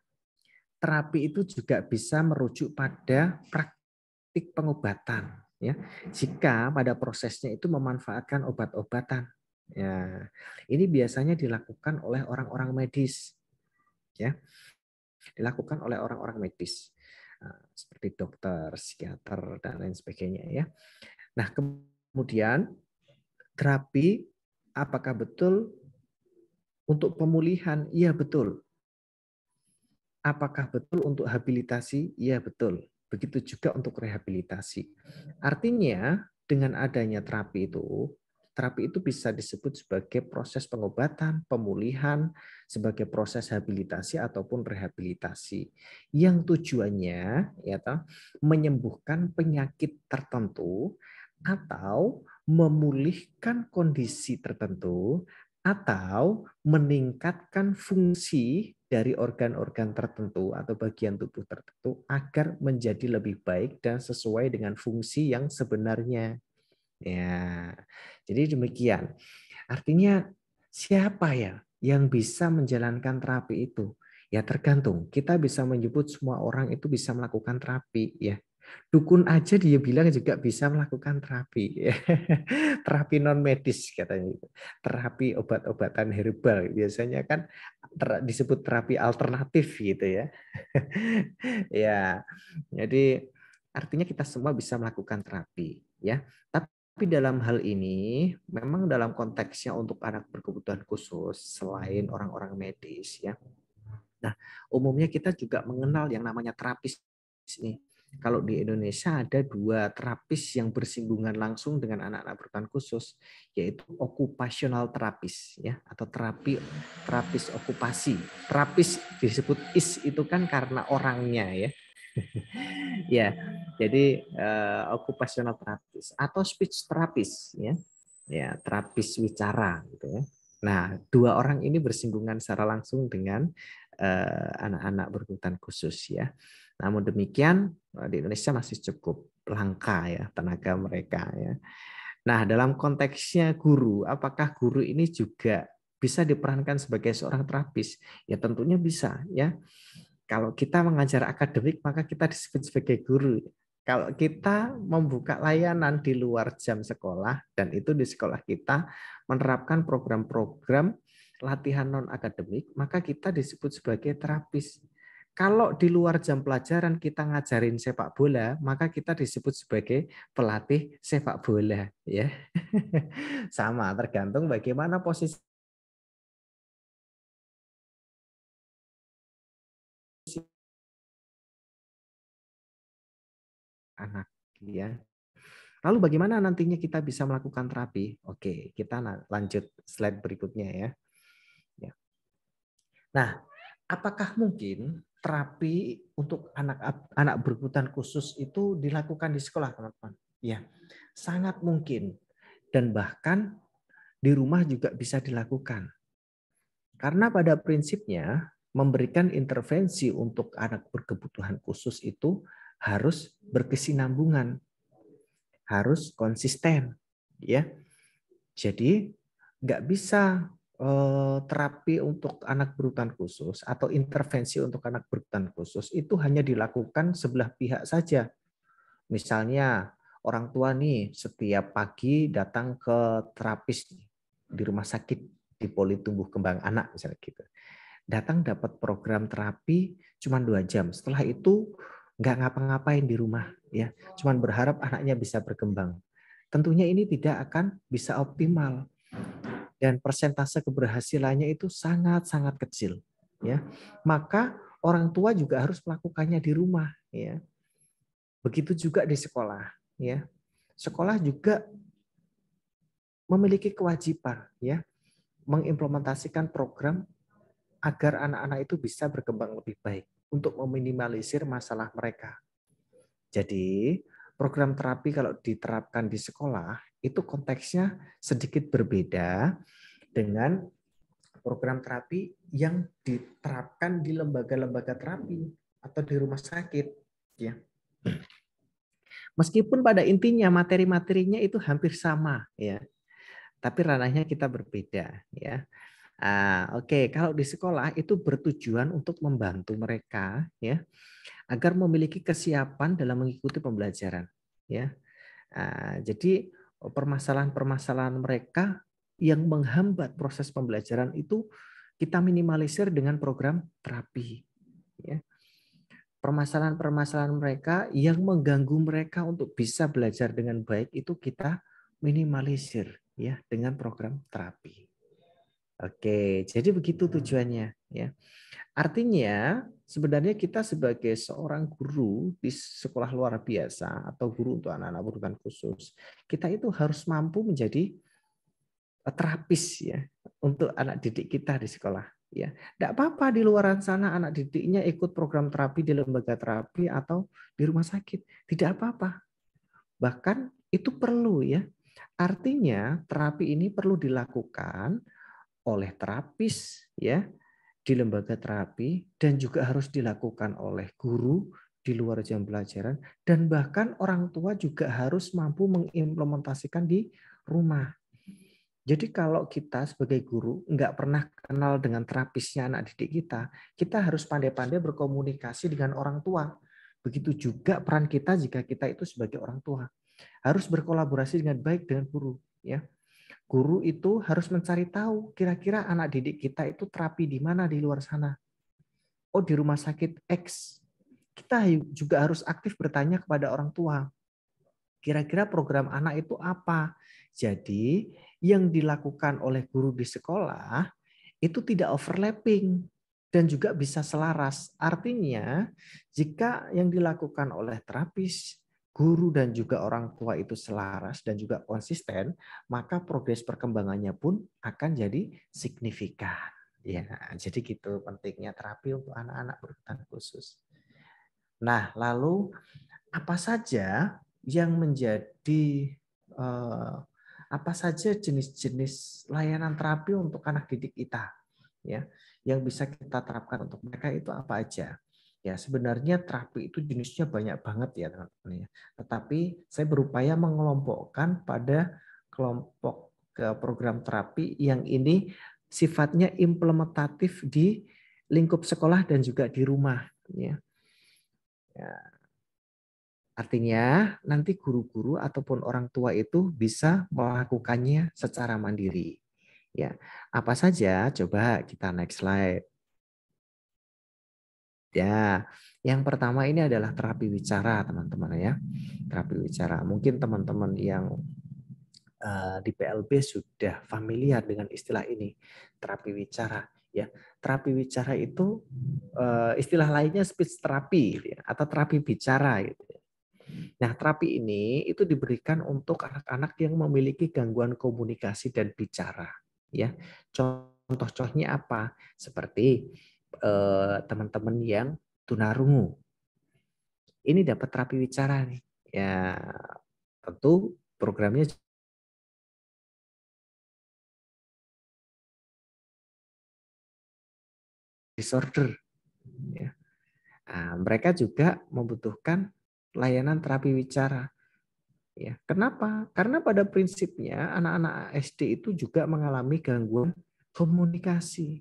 Terapi itu juga bisa merujuk pada praktik pengobatan. Ya, jika pada prosesnya itu memanfaatkan obat-obatan. Ya, ini biasanya dilakukan oleh orang-orang medis. Ya, dilakukan oleh orang-orang medis seperti dokter, psikiater dan lain sebagainya ya. Nah, kemudian terapi apakah betul untuk pemulihan? Iya, betul. Apakah betul untuk habilitasi? Iya, betul. Begitu juga untuk rehabilitasi. Artinya, dengan adanya terapi itu, terapi itu bisa disebut sebagai proses pengobatan, pemulihan, sebagai proses habilitasi ataupun rehabilitasi. Yang tujuannya ya toh, menyembuhkan penyakit tertentu atau memulihkan kondisi tertentu atau meningkatkan fungsi dari organ-organ tertentu atau bagian tubuh tertentu agar menjadi lebih baik dan sesuai dengan fungsi yang sebenarnya. Ya, jadi demikian. Artinya siapa ya yang bisa menjalankan terapi itu? Ya tergantung. Kita bisa menyebut semua orang itu bisa melakukan terapi ya. Dukun aja dia bilang juga bisa melakukan terapi. Terapi non medis katanya. Terapi obat-obatan herbal biasanya kan disebut terapi alternatif gitu ya. Ya. Jadi artinya kita semua bisa melakukan terapi ya. Tapi dalam hal ini memang dalam konteksnya untuk anak berkebutuhan khusus selain orang-orang medis ya. Nah, umumnya kita juga mengenal yang namanya terapis nih. Kalau di Indonesia ada dua terapis yang bersinggungan langsung dengan anak-anak berkebutuhan khusus, yaitu okupasional terapis ya atau terapi terapis okupasi. Terapis disebut is itu kan karena orangnya ya. Ya, jadi uh, okupasional terapis atau speech terapis ya. Ya, terapis wicara gitu ya. Nah, dua orang ini bersinggungan secara langsung dengan uh, anak-anak berkebutuhan khusus ya. Namun demikian di Indonesia masih cukup langka ya tenaga mereka ya. Nah, dalam konteksnya guru, apakah guru ini juga bisa diperankan sebagai seorang terapis? Ya tentunya bisa ya. Kalau kita mengajar akademik maka kita disebut sebagai guru. Kalau kita membuka layanan di luar jam sekolah dan itu di sekolah kita menerapkan program-program latihan non akademik, maka kita disebut sebagai terapis. Kalau di luar jam pelajaran kita ngajarin sepak bola, maka kita disebut sebagai pelatih sepak bola, ya. Sama, tergantung bagaimana posisi anak, ya. Lalu bagaimana nantinya kita bisa melakukan terapi? Oke, kita lanjut slide berikutnya ya. Ya. Nah, apakah mungkin terapi untuk anak anak berkebutuhan khusus itu dilakukan di sekolah, teman-teman? Ya, sangat mungkin. dan bahkan di rumah juga bisa dilakukan. Karena pada prinsipnya memberikan intervensi untuk anak berkebutuhan khusus itu harus berkesinambungan, harus konsisten, ya. Jadi nggak bisa eh, terapi untuk anak berkebutuhan khusus atau intervensi untuk anak berkebutuhan khusus itu hanya dilakukan sebelah pihak saja. Misalnya orang tua nih setiap pagi datang ke terapis di rumah sakit di Poli Tumbuh Kembang Anak misalnya gitu. Datang dapat program terapi cuma dua jam. Setelah itu nggak ngapa-ngapain di rumah, ya. Cuman berharap anaknya bisa berkembang. Tentunya ini tidak akan bisa optimal dan persentase keberhasilannya itu sangat-sangat kecil, ya. Maka orang tua juga harus melakukannya di rumah, ya. Begitu juga di sekolah, ya. Sekolah juga memiliki kewajiban, ya, mengimplementasikan program agar anak-anak itu bisa berkembang lebih baik untuk meminimalisir masalah mereka. Jadi, program terapi kalau diterapkan di sekolah itu konteksnya sedikit berbeda dengan program terapi yang diterapkan di lembaga-lembaga terapi atau di rumah sakit, ya. Meskipun pada intinya materi-materinya itu hampir sama, ya. Tapi ranahnya kita berbeda, ya. Ah, Oke, okay. Kalau di sekolah itu bertujuan untuk membantu mereka, ya, agar memiliki kesiapan dalam mengikuti pembelajaran, ya. Ah, jadi permasalahan-permasalahan mereka yang menghambat proses pembelajaran itu kita minimalisir dengan program terapi, ya. Permasalahan-permasalahan mereka yang mengganggu mereka untuk bisa belajar dengan baik itu kita minimalisir, ya, dengan program terapi. Oke, jadi begitu tujuannya, ya. Artinya sebenarnya kita sebagai seorang guru di sekolah luar biasa atau guru untuk anak-anak berkebutuhan khusus, kita itu harus mampu menjadi terapis, ya, untuk anak didik kita di sekolah, ya. Tidak apa-apa di luar sana anak didiknya ikut program terapi di lembaga terapi atau di rumah sakit, tidak apa-apa. Bahkan itu perlu, ya. Artinya terapi ini perlu dilakukan oleh terapis, ya, di lembaga terapi, dan juga harus dilakukan oleh guru di luar jam pelajaran, dan bahkan orang tua juga harus mampu mengimplementasikan di rumah. Jadi kalau kita sebagai guru nggak pernah kenal dengan terapisnya anak didik kita, kita harus pandai-pandai berkomunikasi dengan orang tua. Begitu juga peran kita jika kita itu sebagai orang tua. Harus berkolaborasi dengan baik dengan guru, ya. Guru itu harus mencari tahu kira-kira anak didik kita itu terapi di mana di luar sana. Oh, di rumah sakit X. Kita juga harus aktif bertanya kepada orang tua. Kira-kira program anak itu apa? Jadi, yang dilakukan oleh guru di sekolah itu tidak overlapping dan juga bisa selaras. Artinya, jika yang dilakukan oleh terapis, guru dan juga orang tua itu selaras dan juga konsisten, maka progres perkembangannya pun akan jadi signifikan. Ya, jadi gitu pentingnya terapi untuk anak-anak berkebutuhan khusus. Nah, lalu apa saja yang menjadi eh, apa saja jenis-jenis layanan terapi untuk anak didik kita, ya, yang bisa kita terapkan untuk mereka itu apa aja? Ya, sebenarnya terapi itu jenisnya banyak banget ya teman-teman ya. Tetapi saya berupaya mengelompokkan pada kelompok ke program terapi yang ini sifatnya implementatif di lingkup sekolah dan juga di rumah. Ya. Ya. Artinya nanti guru-guru ataupun orang tua itu bisa melakukannya secara mandiri. Ya, apa saja? Coba kita next slide. Ya, yang pertama ini adalah terapi wicara, teman-teman ya. Terapi wicara. Mungkin teman-teman yang uh, di P L B sudah familiar dengan istilah ini, terapi wicara. Ya, terapi wicara itu uh, istilah lainnya speech therapy ya, atau terapi bicara gitu. Nah, terapi ini itu diberikan untuk anak-anak yang memiliki gangguan komunikasi dan bicara. Ya, contoh-contohnya apa? Seperti eh, teman-teman yang tunarungu. Ini dapat terapi bicara nih. Ya, tentu programnya disorder. Ya. Nah, mereka juga membutuhkan layanan terapi wicara. Ya, kenapa? Karena pada prinsipnya anak-anak A S D itu juga mengalami gangguan komunikasi.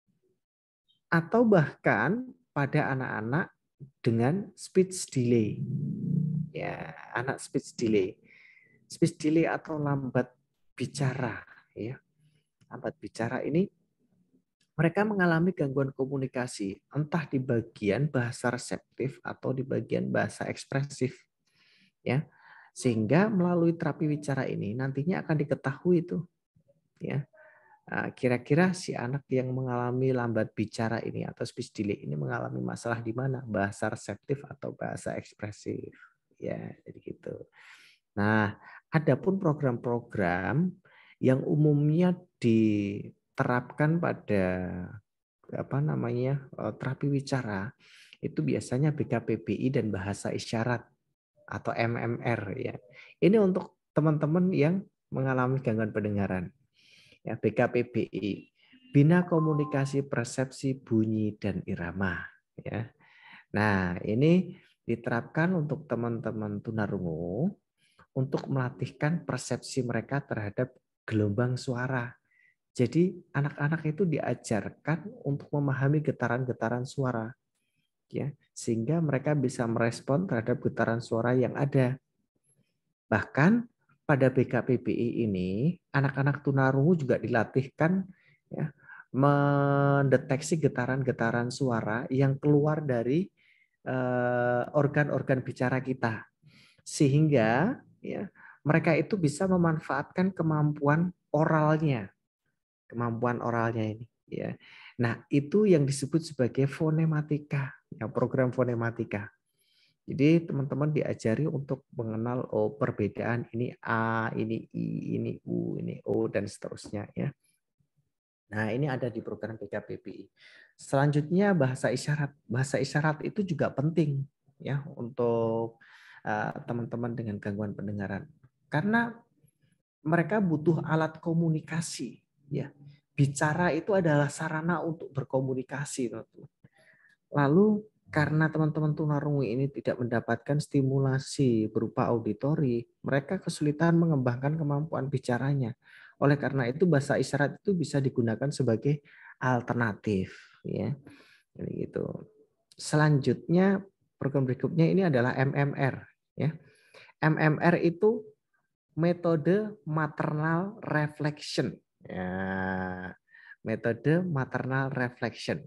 Atau bahkan pada anak-anak dengan speech delay. Ya, anak speech delay. Speech delay atau lambat bicara, ya. Lambat bicara ini mereka mengalami gangguan komunikasi, entah di bagian bahasa reseptif atau di bagian bahasa ekspresif. Ya. Sehingga melalui terapi wicara ini nantinya akan diketahui itu, ya. Kira-kira si anak yang mengalami lambat bicara ini atau speech delay ini mengalami masalah di mana? Bahasa reseptif atau bahasa ekspresif. Ya, jadi gitu. Nah, adapun program-program yang umumnya diterapkan pada apa namanya terapi wicara itu biasanya B K P B I dan bahasa isyarat atau M M R, ya. Ini untuk teman-teman yang mengalami gangguan pendengaran. Ya, B K P B I, Bina Komunikasi Persepsi Bunyi dan Irama, ya. Nah, ini diterapkan untuk teman-teman tunarungu untuk melatihkan persepsi mereka terhadap gelombang suara. Jadi anak-anak itu diajarkan untuk memahami getaran-getaran suara, ya, sehingga mereka bisa merespon terhadap getaran suara yang ada. Bahkan pada B K P B I ini anak-anak tunarungu juga dilatihkan, ya, mendeteksi getaran-getaran suara yang keluar dari organ-organ bicara kita, sehingga ya mereka itu bisa memanfaatkan kemampuan oralnya, kemampuan oralnya ini, ya. Nah, itu yang disebut sebagai fonematika, ya, program fonematika. Jadi teman-teman diajari untuk mengenal oh perbedaan ini A, ini I, ini U, ini O dan seterusnya, ya. Nah, ini ada di program B K P B I. Selanjutnya bahasa isyarat. Bahasa isyarat itu juga penting, ya, untuk teman-teman uh, dengan gangguan pendengaran. Karena mereka butuh alat komunikasi, ya. Bicara itu adalah sarana untuk berkomunikasi. Lalu karena teman-teman tunarungu ini tidak mendapatkan stimulasi berupa auditori, mereka kesulitan mengembangkan kemampuan bicaranya. Oleh karena itu bahasa isyarat itu bisa digunakan sebagai alternatif, ya. Jadi gitu. Selanjutnya program berikutnya ini adalah M M R, ya. M M R itu metode maternal reflection. Ya, metode maternal reflection.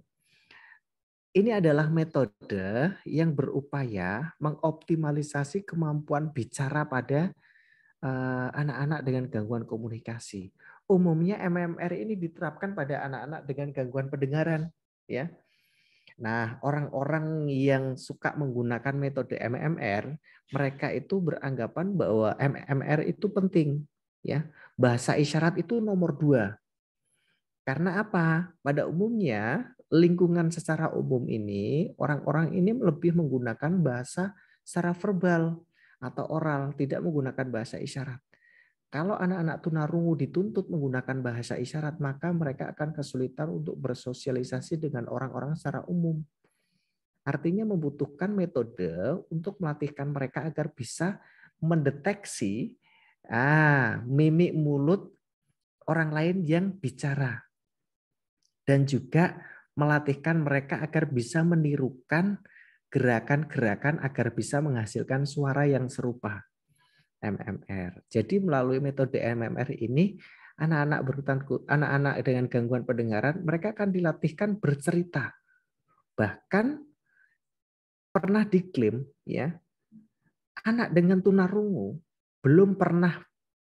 Ini adalah metode yang berupaya mengoptimalisasi kemampuan bicara pada anak-anak dengan gangguan komunikasi. Umumnya M M R ini diterapkan pada anak-anak dengan gangguan pendengaran, ya. Nah, orang-orang yang suka menggunakan metode M M R, mereka itu beranggapan bahwa M M R itu penting, ya. Bahasa isyarat itu nomor dua. Karena apa? Pada umumnya lingkungan secara umum ini orang-orang ini lebih menggunakan bahasa secara verbal atau oral, tidak menggunakan bahasa isyarat. Kalau anak-anak tunarungu dituntut menggunakan bahasa isyarat, maka mereka akan kesulitan untuk bersosialisasi dengan orang-orang secara umum. Artinya membutuhkan metode untuk melatihkan mereka agar bisa mendeteksi ah, mimik mulut orang lain yang bicara. Dan juga melatihkan mereka agar bisa menirukan gerakan-gerakan agar bisa menghasilkan suara yang serupa. M M R. Jadi melalui metode M M R ini anak-anak berurutan anak-anak dengan gangguan pendengaran mereka akan dilatihkan bercerita. Bahkan pernah diklaim, ya, anak dengan tunarungu belum pernah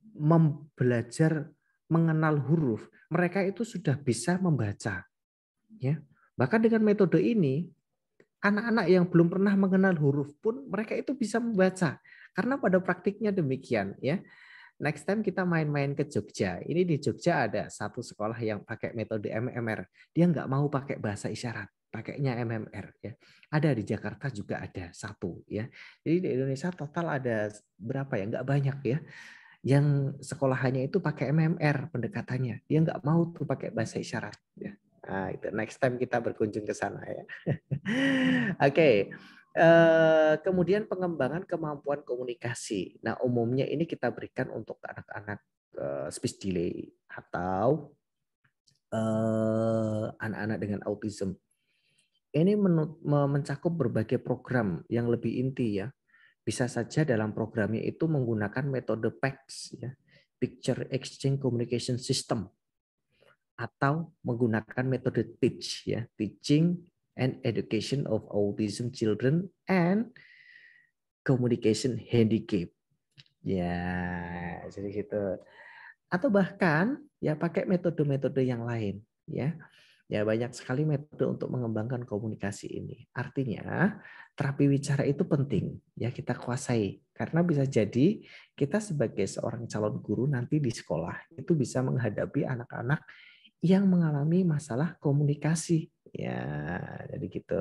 belajar mengenal huruf, mereka itu sudah bisa membaca, ya. Bahkan dengan metode ini anak-anak yang belum pernah mengenal huruf pun mereka itu bisa membaca. Karena pada praktiknya demikian, ya. Next time kita main-main ke Jogja. Ini di Jogja ada satu sekolah yang pakai metode M M R. Dia nggak mau pakai bahasa isyarat, pakainya M M R, ya. Ada di Jakarta juga ada satu, ya. Jadi di Indonesia total ada berapa ya? Nggak banyak, ya. Yang sekolahannya itu pakai M M R pendekatannya. Dia nggak mau tuh pakai bahasa isyarat, ya. Nah, itu next time kita berkunjung ke sana ya. Oke. Okay. Uh, kemudian pengembangan kemampuan komunikasi. Nah, umumnya ini kita berikan untuk anak-anak uh, speech delay atau uh, anak-anak dengan autism. Ini mencakup berbagai program yang lebih inti ya. Bisa saja dalam programnya itu menggunakan metode P E C S, ya, Picture Exchange Communication System, atau menggunakan metode TEACH, ya, Teaching and Education of Autism Children and Communication Handicap. Ya, jadi gitu. Atau bahkan ya pakai metode-metode yang lain, ya. Ya banyak sekali metode untuk mengembangkan komunikasi ini. Artinya terapi wicara itu penting ya kita kuasai karena bisa jadi kita sebagai seorang calon guru nanti di sekolah itu bisa menghadapi anak-anak yang mengalami masalah komunikasi. Ya, jadi gitu.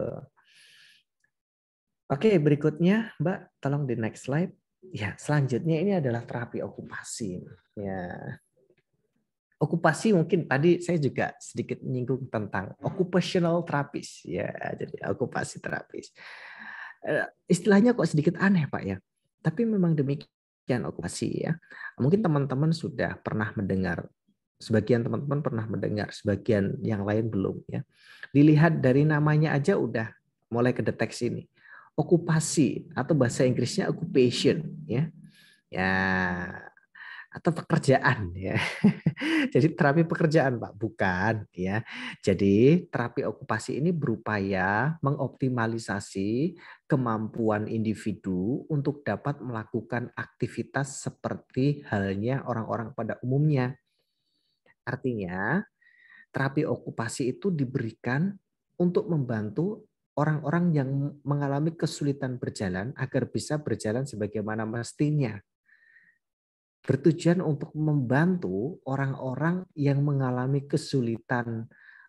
Oke, berikutnya Mbak, tolong di next slide. Ya, selanjutnya ini adalah terapi okupasi. Ya. Okupasi mungkin tadi saya juga sedikit menyinggung tentang occupational therapist ya, jadi okupasi terapis. Istilahnya kok sedikit aneh Pak ya, tapi memang demikian okupasi ya. Mungkin teman-teman sudah pernah mendengar, sebagian teman-teman pernah mendengar, sebagian yang lain belum ya. Dilihat dari namanya aja udah mulai kedeteksi nih. Okupasi atau bahasa Inggrisnya occupation ya. Ya, atau pekerjaan ya. Jadi terapi pekerjaan Pak, bukan ya. Jadi terapi okupasi ini berupaya mengoptimalisasi kemampuan individu untuk dapat melakukan aktivitas seperti halnya orang-orang pada umumnya. Artinya terapi okupasi itu diberikan untuk membantu orang-orang yang mengalami kesulitan berjalan agar bisa berjalan sebagaimana mestinya. Bertujuan untuk membantu orang-orang yang mengalami kesulitan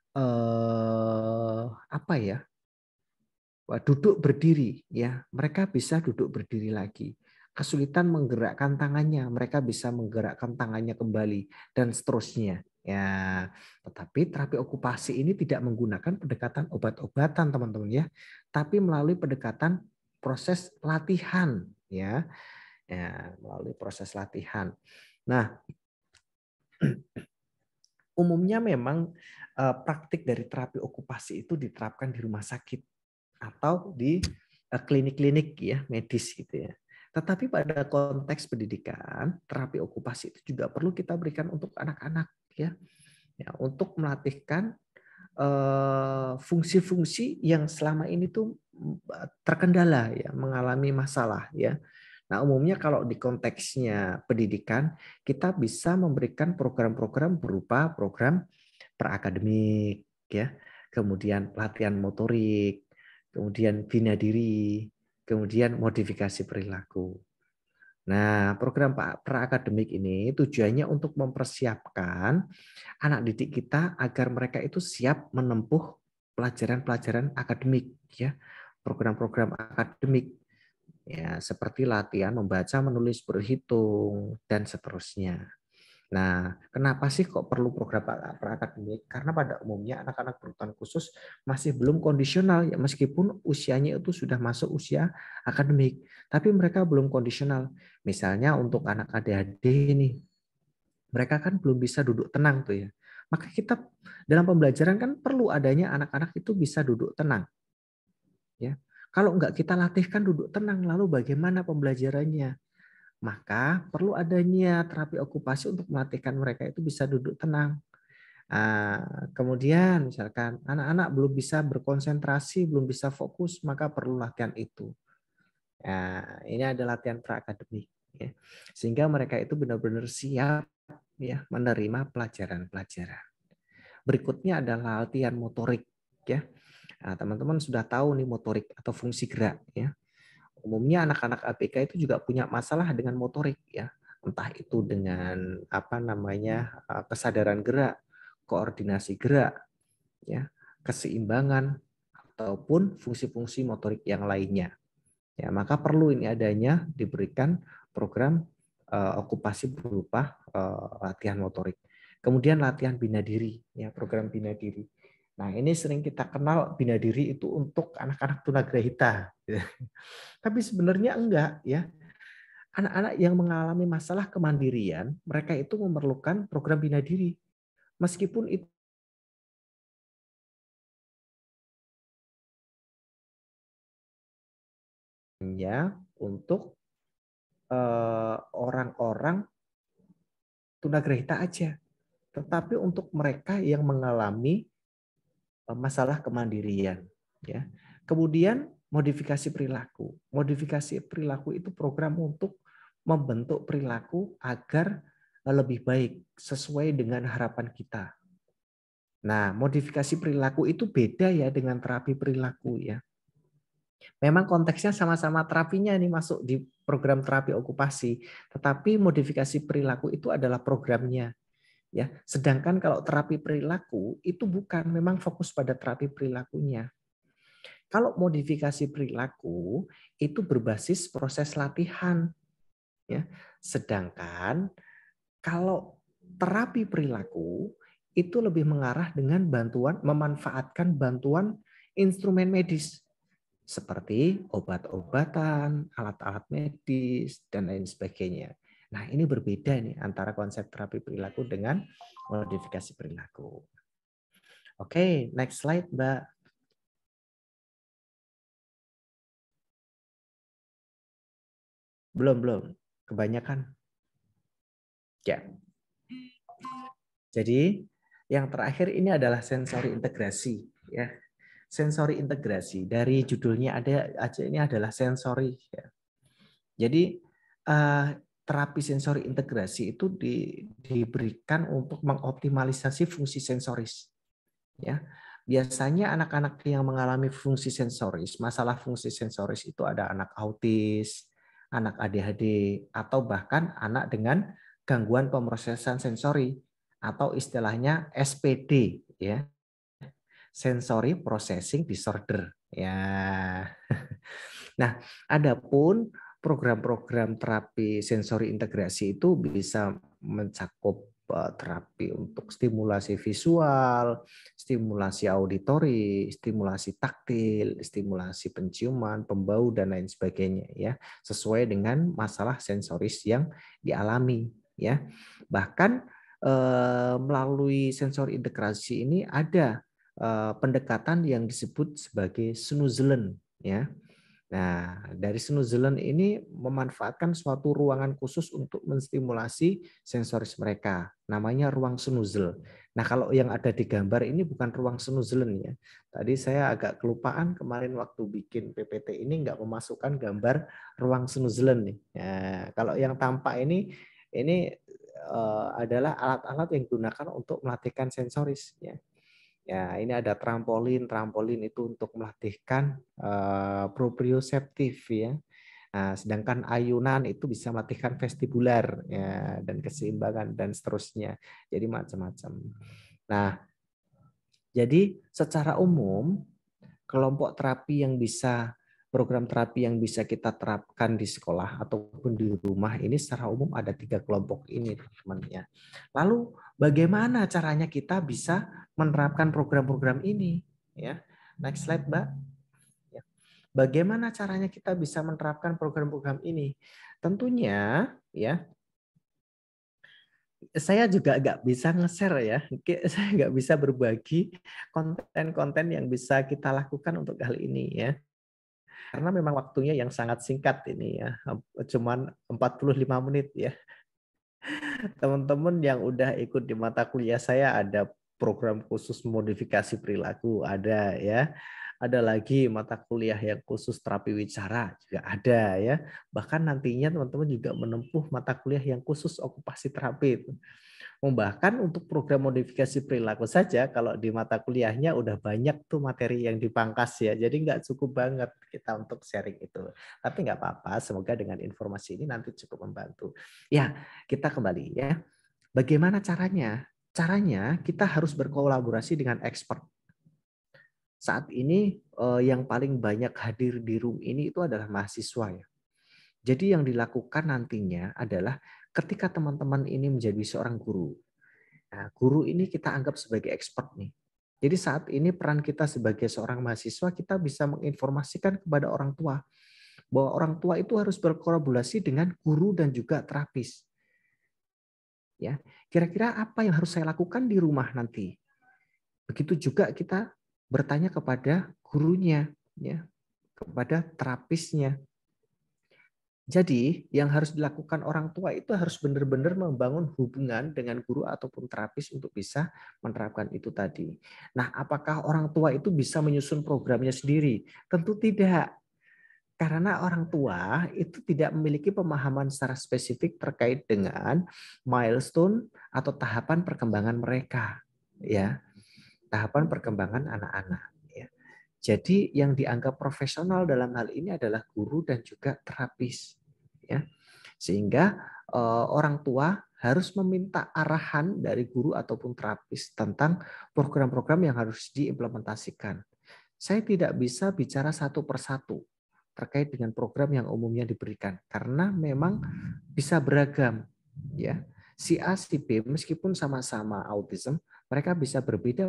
eh, apa ya, duduk berdiri, ya mereka bisa duduk berdiri lagi. Kesulitan menggerakkan tangannya, mereka bisa menggerakkan tangannya kembali dan seterusnya. Ya, tetapi terapi okupasi ini tidak menggunakan pendekatan obat-obatan, teman-teman ya, tapi melalui pendekatan proses latihan, ya. Ya, melalui proses latihan. Nah, umumnya memang uh, praktik dari terapi okupasi itu diterapkan di rumah sakit atau di klinik-klinik uh, ya medis gitu ya. Tetapi pada konteks pendidikan, terapi okupasi itu juga perlu kita berikan untuk anak-anak ya, ya untuk melatihkan fungsi-fungsi uh, yang selama ini tuh terkendala ya, mengalami masalah ya. Nah, umumnya kalau di konteksnya pendidikan, kita bisa memberikan program-program berupa program prakademik, ya, kemudian pelatihan motorik, kemudian bina diri, kemudian modifikasi perilaku. Nah, program prakademik ini tujuannya untuk mempersiapkan anak didik kita agar mereka itu siap menempuh pelajaran-pelajaran akademik, ya, program-program akademik. Ya, seperti latihan membaca, menulis, berhitung, dan seterusnya. Nah, kenapa sih kok perlu program prakademik? Karena pada umumnya anak-anak berkebutuhan khusus masih belum kondisional, ya meskipun usianya itu sudah masuk usia akademik, tapi mereka belum kondisional. Misalnya untuk anak A D H D ini, mereka kan belum bisa duduk tenang tuh ya. Maka kita dalam pembelajaran kan perlu adanya anak-anak itu bisa duduk tenang. Ya. Kalau enggak kita latihkan duduk tenang, lalu bagaimana pembelajarannya? Maka perlu adanya terapi okupasi untuk melatihkan mereka itu bisa duduk tenang. Nah, kemudian misalkan anak-anak belum bisa berkonsentrasi, belum bisa fokus, maka perlu latihan itu. Nah, ini ada latihan prakademik, ya. Sehingga mereka itu benar-benar siap ya menerima pelajaran-pelajaran. Berikutnya adalah latihan motorik, ya. Nah, teman-teman sudah tahu nih motorik atau fungsi gerak ya. Umumnya anak-anak A B K itu juga punya masalah dengan motorik ya. Entah itu dengan apa namanya kesadaran gerak, koordinasi gerak, ya, keseimbangan ataupun fungsi-fungsi motorik yang lainnya. Ya, maka perlu ini adanya diberikan program uh, okupasi berupa uh, latihan motorik. Kemudian latihan bina diri, ya, program bina diri. Nah, ini sering kita kenal bina diri itu untuk anak-anak tunagrahita. Tapi sebenarnya enggak ya. Anak-anak yang mengalami masalah kemandirian, mereka itu memerlukan program bina diri. Meskipun itu hanya untuk orang-orang tunagrahita aja. Tetapi untuk mereka yang mengalami masalah kemandirian, ya. Kemudian modifikasi perilaku. Modifikasi perilaku itu program untuk membentuk perilaku agar lebih baik sesuai dengan harapan kita. Nah, modifikasi perilaku itu beda ya dengan terapi perilaku ya. Memang konteksnya sama-sama terapinya ini masuk di program terapi okupasi, tetapi modifikasi perilaku itu adalah programnya. Ya, sedangkan kalau terapi perilaku itu bukan, memang fokus pada terapi perilakunya. Kalau modifikasi perilaku itu berbasis proses latihan, ya. Sedangkan kalau terapi perilaku itu lebih mengarah dengan bantuan, memanfaatkan bantuan instrumen medis seperti obat-obatan, alat-alat medis dan lain sebagainya. Nah, ini berbeda nih antara konsep terapi perilaku dengan modifikasi perilaku. Oke, next slide, Mbak. Belum, belum. Kebanyakan. Ya. Jadi, yang terakhir ini adalah sensori integrasi. Ya. Sensori integrasi. Dari judulnya ada aja, ini adalah sensori. Ya. Jadi, uh, terapi sensori integrasi itu di, diberikan untuk mengoptimalisasi fungsi sensoris. Ya, biasanya anak-anak yang mengalami fungsi sensoris, masalah fungsi sensoris itu ada anak autis, anak A D H D, atau bahkan anak dengan gangguan pemrosesan sensori atau istilahnya S P D, ya, sensory processing disorder. Ya, nah, adapun program-program terapi sensori integrasi itu bisa mencakup terapi untuk stimulasi visual, stimulasi auditori, stimulasi taktil, stimulasi penciuman, pembau dan lain sebagainya ya, sesuai dengan masalah sensoris yang dialami ya. Bahkan eh, melalui sensori integrasi ini ada eh, pendekatan yang disebut sebagai snoozelen ya. Nah, dari snoozelen ini memanfaatkan suatu ruangan khusus untuk menstimulasi sensoris mereka. Namanya ruang snoozel. Nah, kalau yang ada di gambar ini bukan ruang snoozelen ya. Tadi saya agak kelupaan kemarin waktu bikin P P T ini nggak memasukkan gambar ruang snoozelen nih. Nah, kalau yang tampak ini ini uh, adalah alat-alat yang digunakan untuk melatihkan sensoris ya. Ya, ini ada trampolin. Trampolin itu untuk melatihkan uh, proprioseptif ya. Nah, sedangkan ayunan itu bisa melatihkan vestibular ya, dan keseimbangan dan seterusnya. Jadi macam-macam. Nah, jadi secara umum kelompok terapi yang bisa program terapi yang bisa kita terapkan di sekolah ataupun di rumah ini secara umum ada tiga kelompok ini teman-teman. Lalu bagaimana caranya kita bisa menerapkan program-program ini? Ya, next slide, Mbak. Ya. Bagaimana caranya kita bisa menerapkan program-program ini? Tentunya, ya, saya juga nggak bisa nge-share ya, saya nggak bisa berbagi konten-konten yang bisa kita lakukan untuk kali ini ya. Karena memang waktunya yang sangat singkat ini ya, cuman empat puluh lima menit ya. Teman-teman yang udah ikut di mata kuliah saya ada program khusus modifikasi perilaku, ada ya. Ada lagi mata kuliah yang khusus terapi wicara juga ada ya. Bahkan nantinya teman-teman juga menempuh mata kuliah yang khusus okupasi terapi itu. Bahkan untuk program modifikasi perilaku saja kalau di mata kuliahnya udah banyak tuh materi yang dipangkas ya. Jadi nggak cukup banget kita untuk sharing itu. Tapi nggak apa-apa, semoga dengan informasi ini nanti cukup membantu. Ya, kita kembali ya. Bagaimana caranya? Caranya kita harus berkolaborasi dengan expert. Saat ini yang paling banyak hadir di room ini itu adalah mahasiswa ya. Jadi yang dilakukan nantinya adalah ketika teman-teman ini menjadi seorang guru. Nah, guru ini kita anggap sebagai expert nih. Jadi saat ini peran kita sebagai seorang mahasiswa, kita bisa menginformasikan kepada orang tua bahwa orang tua itu harus berkolaborasi dengan guru dan juga terapis. Ya, kira-kira apa yang harus saya lakukan di rumah nanti? Begitu juga kita bertanya kepada gurunya, ya, kepada terapisnya. Jadi yang harus dilakukan orang tua itu harus benar-benar membangun hubungan dengan guru ataupun terapis untuk bisa menerapkan itu tadi. Nah, apakah orang tua itu bisa menyusun programnya sendiri? Tentu tidak. Karena orang tua itu tidak memiliki pemahaman secara spesifik terkait dengan milestone atau tahapan perkembangan mereka, ya, tahapan perkembangan anak-anak. Ya. Jadi yang dianggap profesional dalam hal ini adalah guru dan juga terapis, ya, sehingga eh, orang tua harus meminta arahan dari guru ataupun terapis tentang program-program yang harus diimplementasikan. Saya tidak bisa bicara satu persatu terkait dengan program yang umumnya diberikan karena memang bisa beragam, ya. Si A si B meskipun sama-sama autism, mereka bisa berbeda,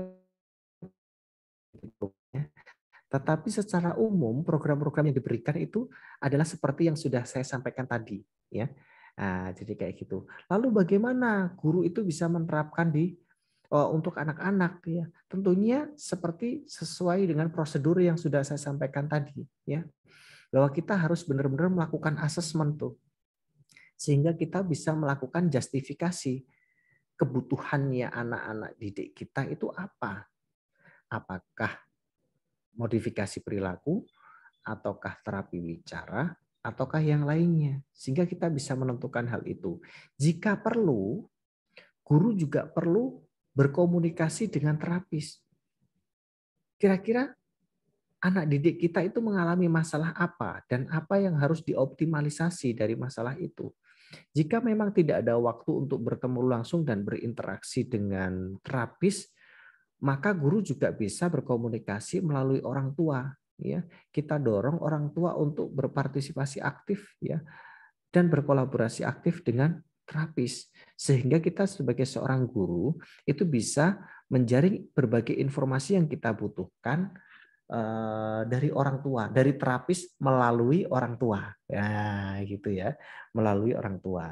tetapi secara umum program-program yang diberikan itu adalah seperti yang sudah saya sampaikan tadi, ya. Nah, jadi kayak gitu. Lalu bagaimana guru itu bisa menerapkan di uh, untuk anak-anak, ya? Tentunya seperti sesuai dengan prosedur yang sudah saya sampaikan tadi, ya. Bahwa kita harus benar-benar melakukan asesmen tuh, sehingga kita bisa melakukan justifikasi kebutuhannya anak-anak didik kita itu apa? Apakah modifikasi perilaku, ataukah terapi bicara, ataukah yang lainnya. Sehingga kita bisa menentukan hal itu. Jika perlu, guru juga perlu berkomunikasi dengan terapis. Kira-kira anak didik kita itu mengalami masalah apa dan apa yang harus dioptimalisasi dari masalah itu. Jika memang tidak ada waktu untuk bertemu langsung dan berinteraksi dengan terapis, maka guru juga bisa berkomunikasi melalui orang tua, ya. Kita dorong orang tua untuk berpartisipasi aktif, ya, dan berkolaborasi aktif dengan terapis sehingga kita sebagai seorang guru itu bisa menjaring berbagai informasi yang kita butuhkan dari orang tua, dari terapis melalui orang tua. Ya, gitu ya, melalui orang tua.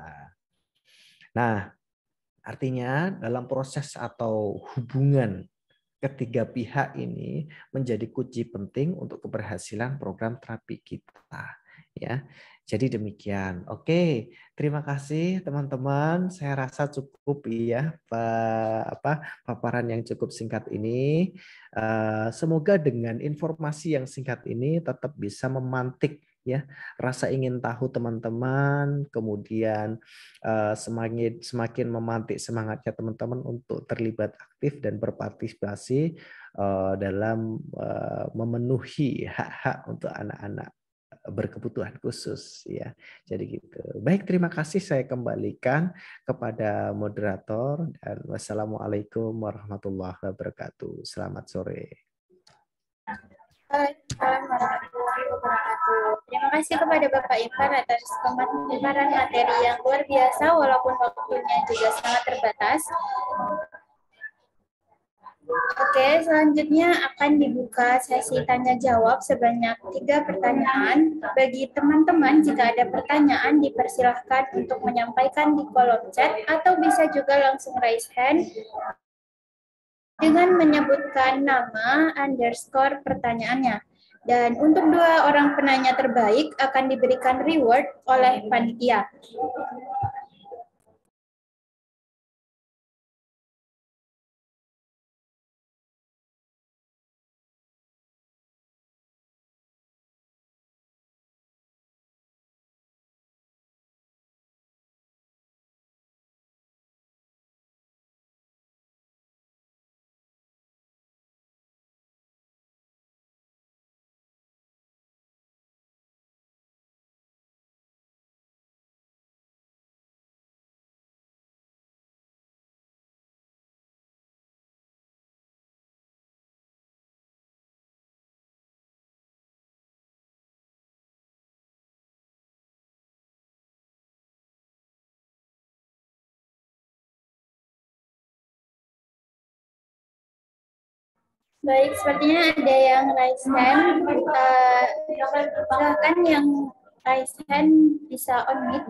Nah, artinya dalam proses atau hubungan ketiga pihak ini menjadi kunci penting untuk keberhasilan program terapi kita, ya. Jadi demikian. Oke, terima kasih teman-teman. Saya rasa cukup ya apa paparan yang cukup singkat ini. Semoga dengan informasi yang singkat ini tetap bisa memantik ya rasa ingin tahu teman-teman, kemudian semakin semakin memantik semangatnya teman-teman untuk terlibat aktif dan berpartisipasi dalam memenuhi hak-hak untuk anak-anak berkebutuhan khusus, ya. Jadi gitu. Baik, terima kasih, saya kembalikan kepada moderator dan wassalamualaikum warahmatullahi wabarakatuh. Selamat sore. Waalaikumsalam warahmatullahi wabarakatuh. Terima kasih kepada Bapak Irfan atas pemaparan materi yang luar biasa walaupun waktunya juga sangat terbatas. Oke, selanjutnya akan dibuka sesi tanya jawab sebanyak tiga pertanyaan. Bagi teman-teman, jika ada pertanyaan dipersilahkan untuk menyampaikan di kolom chat atau bisa juga langsung raise hand dengan menyebutkan nama underscore pertanyaannya. Dan untuk dua orang penanya terbaik akan diberikan reward oleh panitia. Baik, sepertinya ada yang raise hand. Uh, silahkan yang raise hand bisa on mic.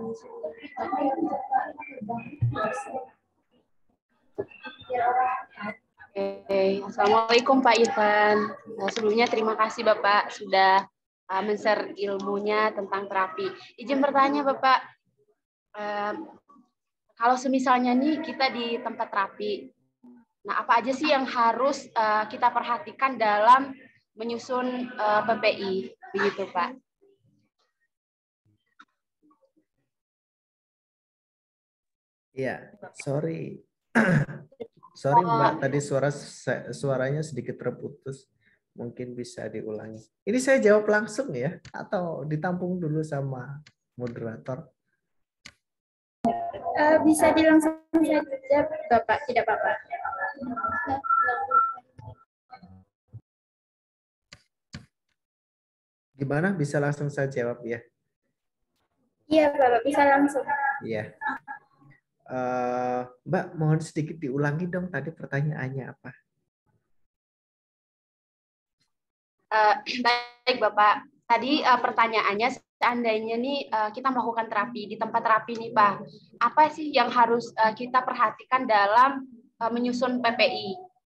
Oke, Assalamualaikum Pak Irfan. Nah, sebelumnya terima kasih Bapak sudah uh, men-share ilmunya tentang terapi. Izin bertanya Bapak, uh, kalau semisalnya nih kita di tempat terapi, nah apa aja sih yang harus uh, kita perhatikan dalam menyusun uh, P P I, begitu Pak? Iya, sorry. Sorry Mbak, tadi suara suaranya sedikit terputus. Mungkin bisa diulangi. Ini saya jawab langsung ya, atau ditampung dulu sama moderator? Uh, bisa dilangsung saja, Bapak. Tidak apa-apa. Gimana? Bisa langsung saya jawab ya? Iya, Bapak. Bisa langsung. Iya. Uh, Mbak, mohon sedikit diulangi dong tadi pertanyaannya apa? Uh, baik Bapak, tadi uh, pertanyaannya seandainya nih uh, kita melakukan terapi di tempat terapi nih Pak, apa sih yang harus uh, kita perhatikan dalam uh, menyusun P P I?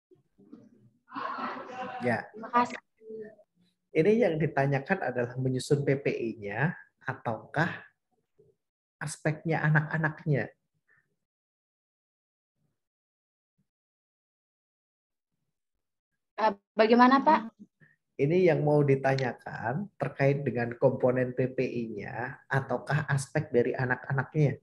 Ya. Terima kasih. Ini yang ditanyakan adalah menyusun P P I-nya ataukah aspeknya anak-anaknya? Uh, bagaimana Pak? Ini yang mau ditanyakan terkait dengan komponen P P I-nya ataukah aspek dari anak-anaknya?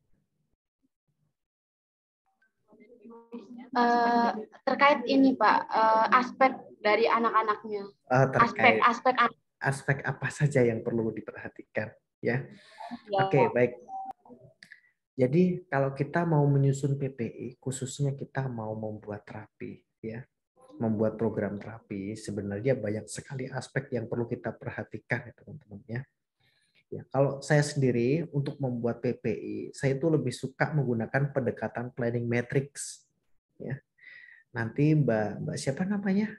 Uh, terkait ini Pak, uh, aspek dari anak-anaknya. Uh, terkait aspek aspek aspek apa saja yang perlu diperhatikan ya? Ya. Oke, okay, baik. Jadi kalau kita mau menyusun P P I, khususnya kita mau membuat terapi ya. Membuat program terapi, sebenarnya banyak sekali aspek yang perlu kita perhatikan ya teman-teman ya. Ya, kalau saya sendiri untuk membuat P P I, saya itu lebih suka menggunakan pendekatan planning matrix. Ya. Nanti Mbak Mbak siapa namanya?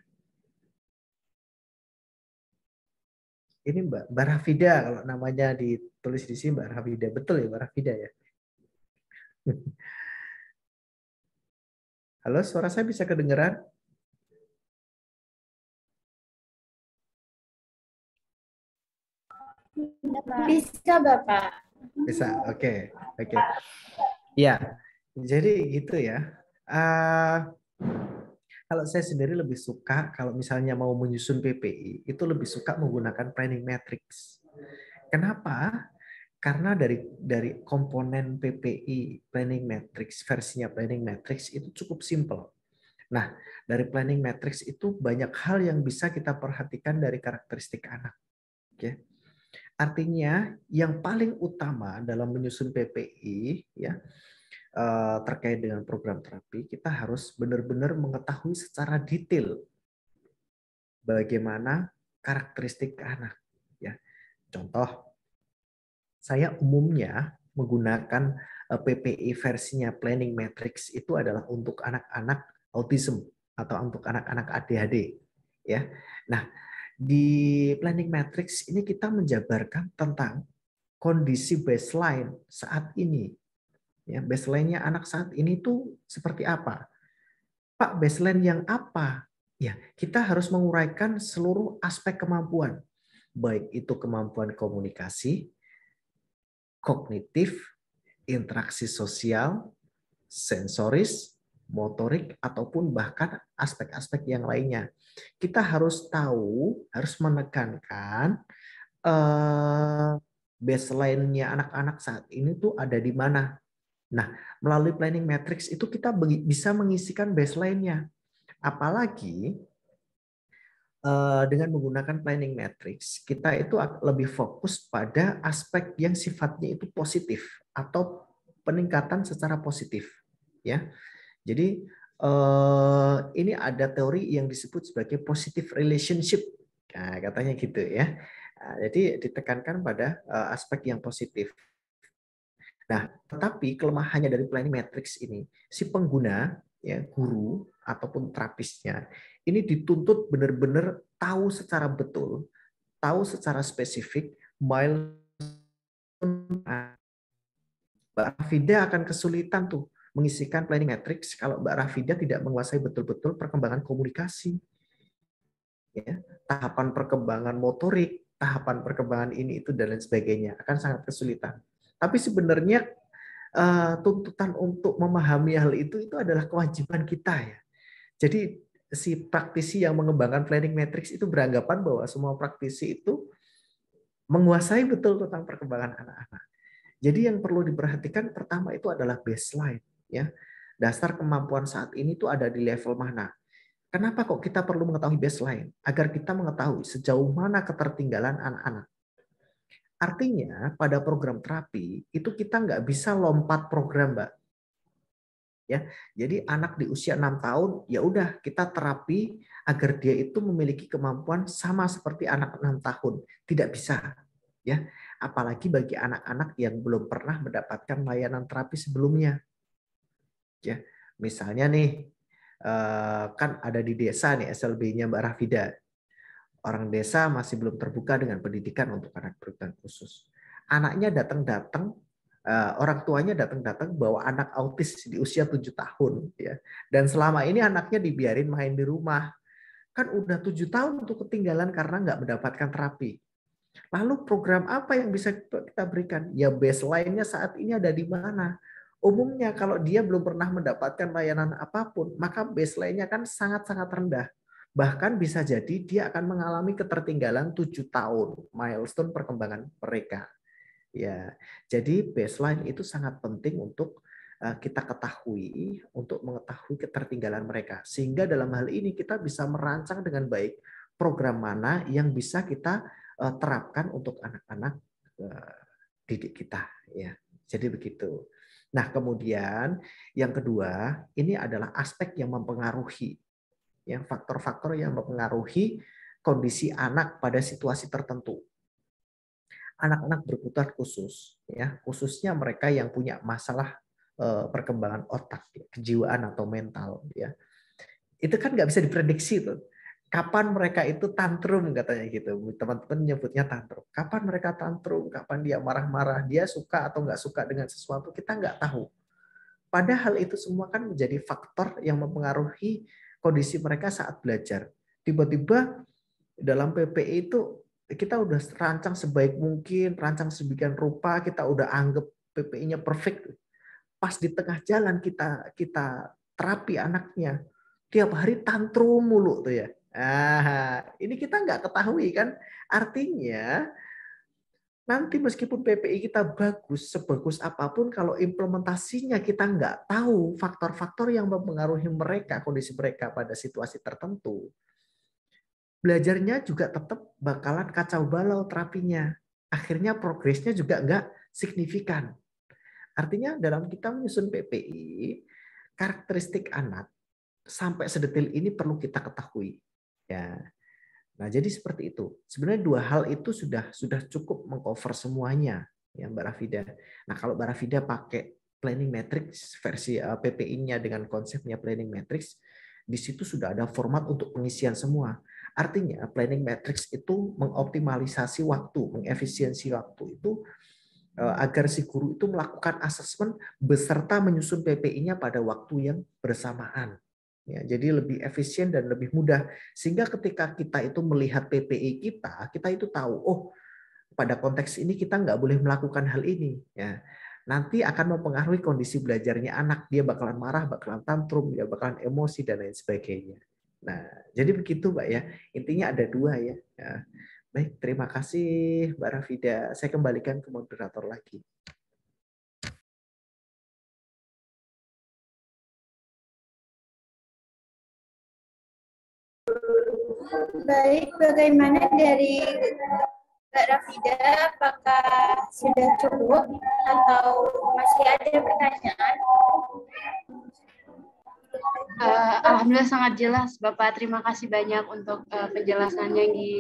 Ini Mbak Mbak Rafida, kalau namanya ditulis di sini Mbak Rafida, betul ya Mbak Rafida ya? Halo, suara saya bisa kedengeran? Bisa, Bapak. Bisa, oke, okay. oke. Okay. Ya, jadi gitu ya. Uh, kalau saya sendiri lebih suka kalau misalnya mau menyusun P P I itu lebih suka menggunakan planning matrix. Kenapa? Karena dari dari komponen P P I planning matrix versinya planning matrix itu cukup simple. Nah, dari planning matrix itu banyak hal yang bisa kita perhatikan dari karakteristik anak. Oke. Okay. Artinya yang paling utama dalam menyusun P P I ya terkait dengan program terapi, kita harus benar-benar mengetahui secara detail bagaimana karakteristik anak. Ya, contoh, saya umumnya menggunakan P P I versinya Planning Matrix itu adalah untuk anak-anak autism atau untuk anak-anak A D H D. Ya, nah di Planning Matrix ini kita menjabarkan tentang kondisi baseline saat ini. Ya, baseline-nya anak saat ini tuh seperti apa? Pak, baseline yang apa? Ya, kita harus menguraikan seluruh aspek kemampuan. Baik itu kemampuan komunikasi, kognitif, interaksi sosial, sensoris, motorik, ataupun bahkan aspek-aspek yang lainnya. Kita harus tahu, harus menekankan eh, baseline-nya anak-anak saat ini tuh ada di mana. Nah, melalui planning matrix itu kita bisa mengisikan baseline-nya. Apalagi dengan menggunakan planning matrix, kita itu lebih fokus pada aspek yang sifatnya itu positif atau peningkatan secara positif. Ya, jadi ini ada teori yang disebut sebagai positive relationship, nah, katanya gitu ya. Nah, jadi ditekankan pada aspek yang positif. Nah, tetapi kelemahannya dari planning matrix ini, si pengguna, ya guru ataupun terapisnya ini dituntut benar-benar tahu secara betul, tahu secara spesifik milestone. Mbak Rafida akan kesulitan tuh mengisikan planning matrix kalau Mbak Rafida tidak menguasai betul-betul perkembangan komunikasi, ya, tahapan perkembangan motorik, tahapan perkembangan ini itu dan lain sebagainya akan sangat kesulitan. Tapi sebenarnya uh, tuntutan untuk memahami hal itu itu adalah kewajiban kita ya. Jadi si praktisi yang mengembangkan planning matrix itu beranggapan bahwa semua praktisi itu menguasai betul tentang perkembangan anak-anak. Jadi yang perlu diperhatikan pertama itu adalah baseline, ya. Dasar kemampuan saat ini itu ada di level mana. Kenapa kok kita perlu mengetahui baseline? Agar kita mengetahui sejauh mana ketertinggalan anak-anak. Artinya pada program terapi itu kita nggak bisa lompat program, Mbak. Ya, jadi anak di usia enam tahun ya udah kita terapi agar dia itu memiliki kemampuan sama seperti anak enam tahun. Tidak bisa. Ya, apalagi bagi anak-anak yang belum pernah mendapatkan layanan terapi sebelumnya. Ya, misalnya nih kan ada di desa nih S L B-nya Mbak Rafida. Orang desa masih belum terbuka dengan pendidikan untuk anak berkebutuhan khusus. Anaknya datang-datang, orang tuanya datang-datang bawa anak autis di usia tujuh tahun, ya. Dan selama ini anaknya dibiarin main di rumah. Kan udah tujuh tahun untuk ketinggalan karena nggak mendapatkan terapi. Lalu program apa yang bisa kita berikan? Ya baseline-nya saat ini ada di mana? Umumnya kalau dia belum pernah mendapatkan layanan apapun, maka baseline-nya kan sangat-sangat rendah. Bahkan bisa jadi dia akan mengalami ketertinggalan tujuh tahun, milestone perkembangan mereka. Ya, jadi baseline itu sangat penting untuk kita ketahui, untuk mengetahui ketertinggalan mereka. Sehingga dalam hal ini kita bisa merancang dengan baik program mana yang bisa kita terapkan untuk anak-anak didik kita, ya. Jadi begitu. Nah, kemudian yang kedua, ini adalah aspek yang mempengaruhi, ya, faktor-faktor yang mempengaruhi kondisi anak pada situasi tertentu. Anak-anak berkebutuhan khusus, ya, khususnya mereka yang punya masalah perkembangan otak, kejiwaan atau mental, ya. Itu kan nggak bisa diprediksi tuh. Kapan mereka itu tantrum katanya gitu. Teman-teman nyebutnya tantrum. Kapan mereka tantrum, kapan dia marah-marah, dia suka atau nggak suka dengan sesuatu, kita nggak tahu. Padahal itu semua kan menjadi faktor yang mempengaruhi kondisi mereka saat belajar. Tiba-tiba dalam P P I itu kita udah rancang sebaik mungkin, rancang sedemikian rupa, kita udah anggap P P I-nya perfect. Pas di tengah jalan kita kita terapi anaknya, tiap hari tantrum mulu tuh ya. Nah, ini kita nggak ketahui kan, artinya nanti meskipun P P I kita bagus, sebagus apapun, kalau implementasinya kita nggak tahu faktor-faktor yang mempengaruhi mereka, kondisi mereka pada situasi tertentu, belajarnya juga tetap bakalan kacau balau terapinya. Akhirnya progresnya juga nggak signifikan. Artinya dalam kita menyusun P P I, karakteristik anak sampai sedetil ini perlu kita ketahui. Ya, nah jadi seperti itu. Sebenarnya dua hal itu sudah sudah cukup mengcover semuanya, ya Mbak Rafida. Nah kalau Mbak Rafida pakai planning matrix versi P P I-nya dengan konsepnya planning matrix, di situ sudah ada format untuk pengisian semua. Artinya planning matrix itu mengoptimalisasi waktu, mengefisiensi waktu itu agar si guru itu melakukan asesmen beserta menyusun P P I-nya pada waktu yang bersamaan. Ya, jadi lebih efisien dan lebih mudah. Sehingga ketika kita itu melihat P P I kita, kita itu tahu, oh pada konteks ini kita nggak boleh melakukan hal ini. Ya, nanti akan mempengaruhi kondisi belajarnya anak. Dia bakalan marah, bakalan tantrum, dia bakalan emosi, dan lain sebagainya. Nah, jadi begitu Mbak ya. Intinya ada dua ya. Ya. Baik, terima kasih Mbak Rafida. Saya kembalikan ke moderator lagi. Baik, bagaimana dari Mbak Rafida? Apakah sudah cukup atau masih ada pertanyaan? Uh, Alhamdulillah sangat jelas, Bapak. Terima kasih banyak untuk uh, penjelasannya di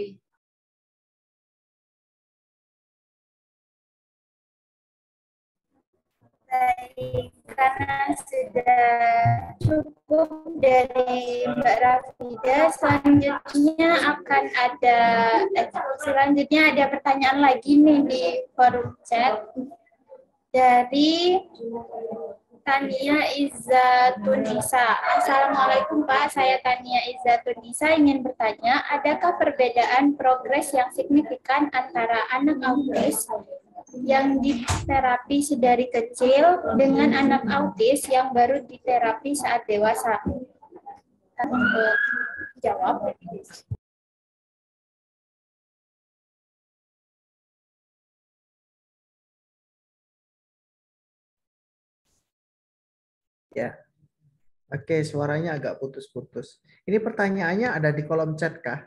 Baik, karena sudah cukup dari Mbak Rafida. Selanjutnya akan ada eh, selanjutnya ada pertanyaan lagi nih di forum chat dari Tania Izzatunisa. Assalamualaikum Pak, saya Tania Izzatunisa ingin bertanya, adakah perbedaan progres yang signifikan antara anak autis yang diterapi sedari kecil dengan anak autis yang baru diterapi saat dewasa? Untuk jawab. Ya, oke, suaranya agak putus-putus. Ini pertanyaannya ada di kolom chat kah?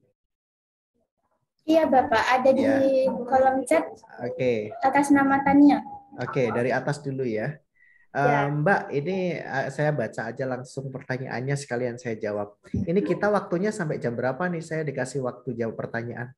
Iya Bapak, ada di Ya. kolom chat Oke. atas nama Tania. Oke, dari atas dulu ya. Ya. Mbak, ini saya baca aja langsung pertanyaannya sekalian saya jawab. Ini kita waktunya sampai jam berapa nih? Saya dikasih waktu jawab pertanyaan.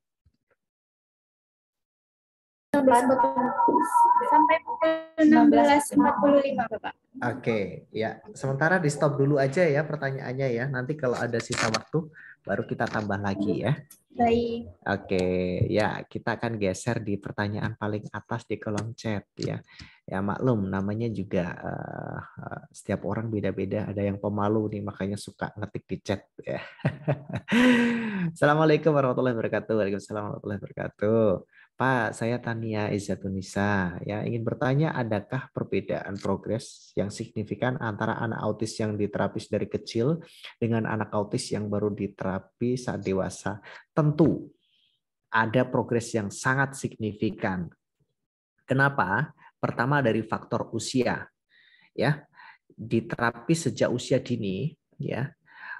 Sampai pukul enam belas empat puluh lima, Bapak. Oke, ya. Sementara di stop dulu aja ya pertanyaannya ya. Nanti kalau ada sisa waktu baru kita tambah lagi ya. Baik. Oke, ya kita akan geser di pertanyaan paling atas di kolom chat ya. Ya maklum, namanya juga uh, uh, setiap orang beda-beda. Ada yang pemalu nih, makanya suka ngetik di chat ya. Assalamualaikum warahmatullahi wabarakatuh. Waalaikumsalam warahmatullahi wabarakatuh. Pak, saya Tania Izzatunisa. Ya, ingin bertanya, adakah perbedaan progres yang signifikan antara anak autis yang diterapi dari kecil dengan anak autis yang baru diterapi saat dewasa? Tentu ada progres yang sangat signifikan. Kenapa? Pertama dari faktor usia. Ya, diterapi sejak usia dini, ya.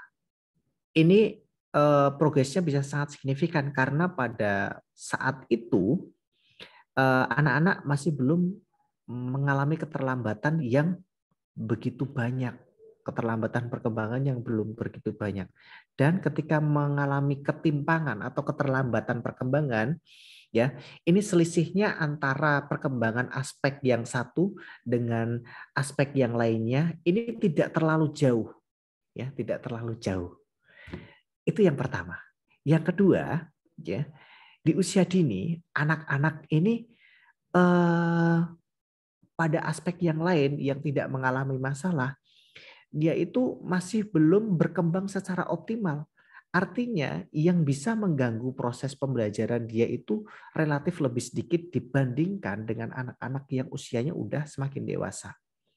Ini eh, progresnya bisa sangat signifikan karena pada saat itu eh, anak-anak masih belum mengalami keterlambatan yang begitu banyak, keterlambatan perkembangan yang belum begitu banyak. Dan ketika mengalami ketimpangan atau keterlambatan perkembangan, ya, ini selisihnya antara perkembangan aspek yang satu dengan aspek yang lainnya ini tidak terlalu jauh, ya, tidak terlalu jauh. Itu yang pertama. Yang kedua, ya, di usia dini anak-anak ini eh, pada aspek yang lain yang tidak mengalami masalah, dia itu masih belum berkembang secara optimal. Artinya yang bisa mengganggu proses pembelajaran dia itu relatif lebih sedikit dibandingkan dengan anak-anak yang usianya udah semakin dewasa.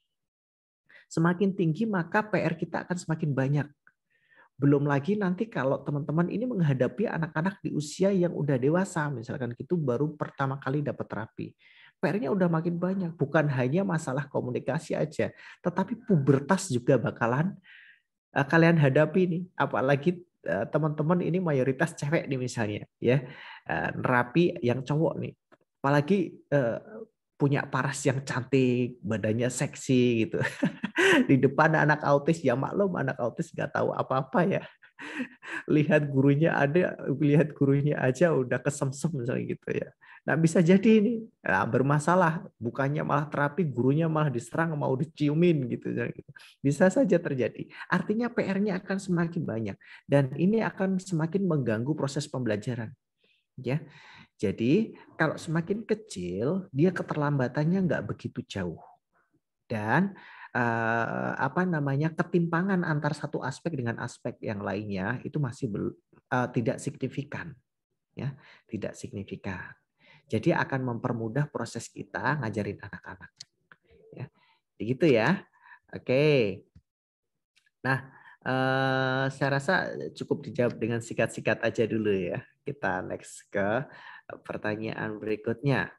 Semakin tinggi maka P R kita akan semakin banyak. Belum lagi nanti kalau teman-teman ini menghadapi anak-anak di usia yang udah dewasa, misalkan gitu baru pertama kali dapat terapi. P R-nya udah makin banyak, bukan hanya masalah komunikasi aja, tetapi pubertas juga bakalan uh, kalian hadapi nih. Apalagi uh, teman-teman ini mayoritas cewek nih misalnya, ya, uh, nerapi yang cowok nih. Apalagi uh, punya paras yang cantik, badannya seksi gitu. Di depan anak autis, ya maklum anak autis nggak tahu apa-apa ya. Lihat gurunya ada, lihat gurunya aja udah kesemsem misalnya gitu ya. Nah bisa jadi ini nah, bermasalah, bukannya malah terapi, gurunya malah diserang, mau diciumin gitu. Bisa saja terjadi. Artinya P R-nya akan semakin banyak dan ini akan semakin mengganggu proses pembelajaran. Ya, jadi kalau semakin kecil dia keterlambatannya nggak begitu jauh dan Uh, apa namanya ketimpangan antar satu aspek dengan aspek yang lainnya itu masih belum uh, tidak signifikan, ya, tidak signifikan. Jadi akan mempermudah proses kita ngajarin anak-anak, ya, begitu ya. Oke. Nah, uh, saya rasa cukup dijawab dengan sikat-sikat aja dulu ya. Kita next ke pertanyaan berikutnya.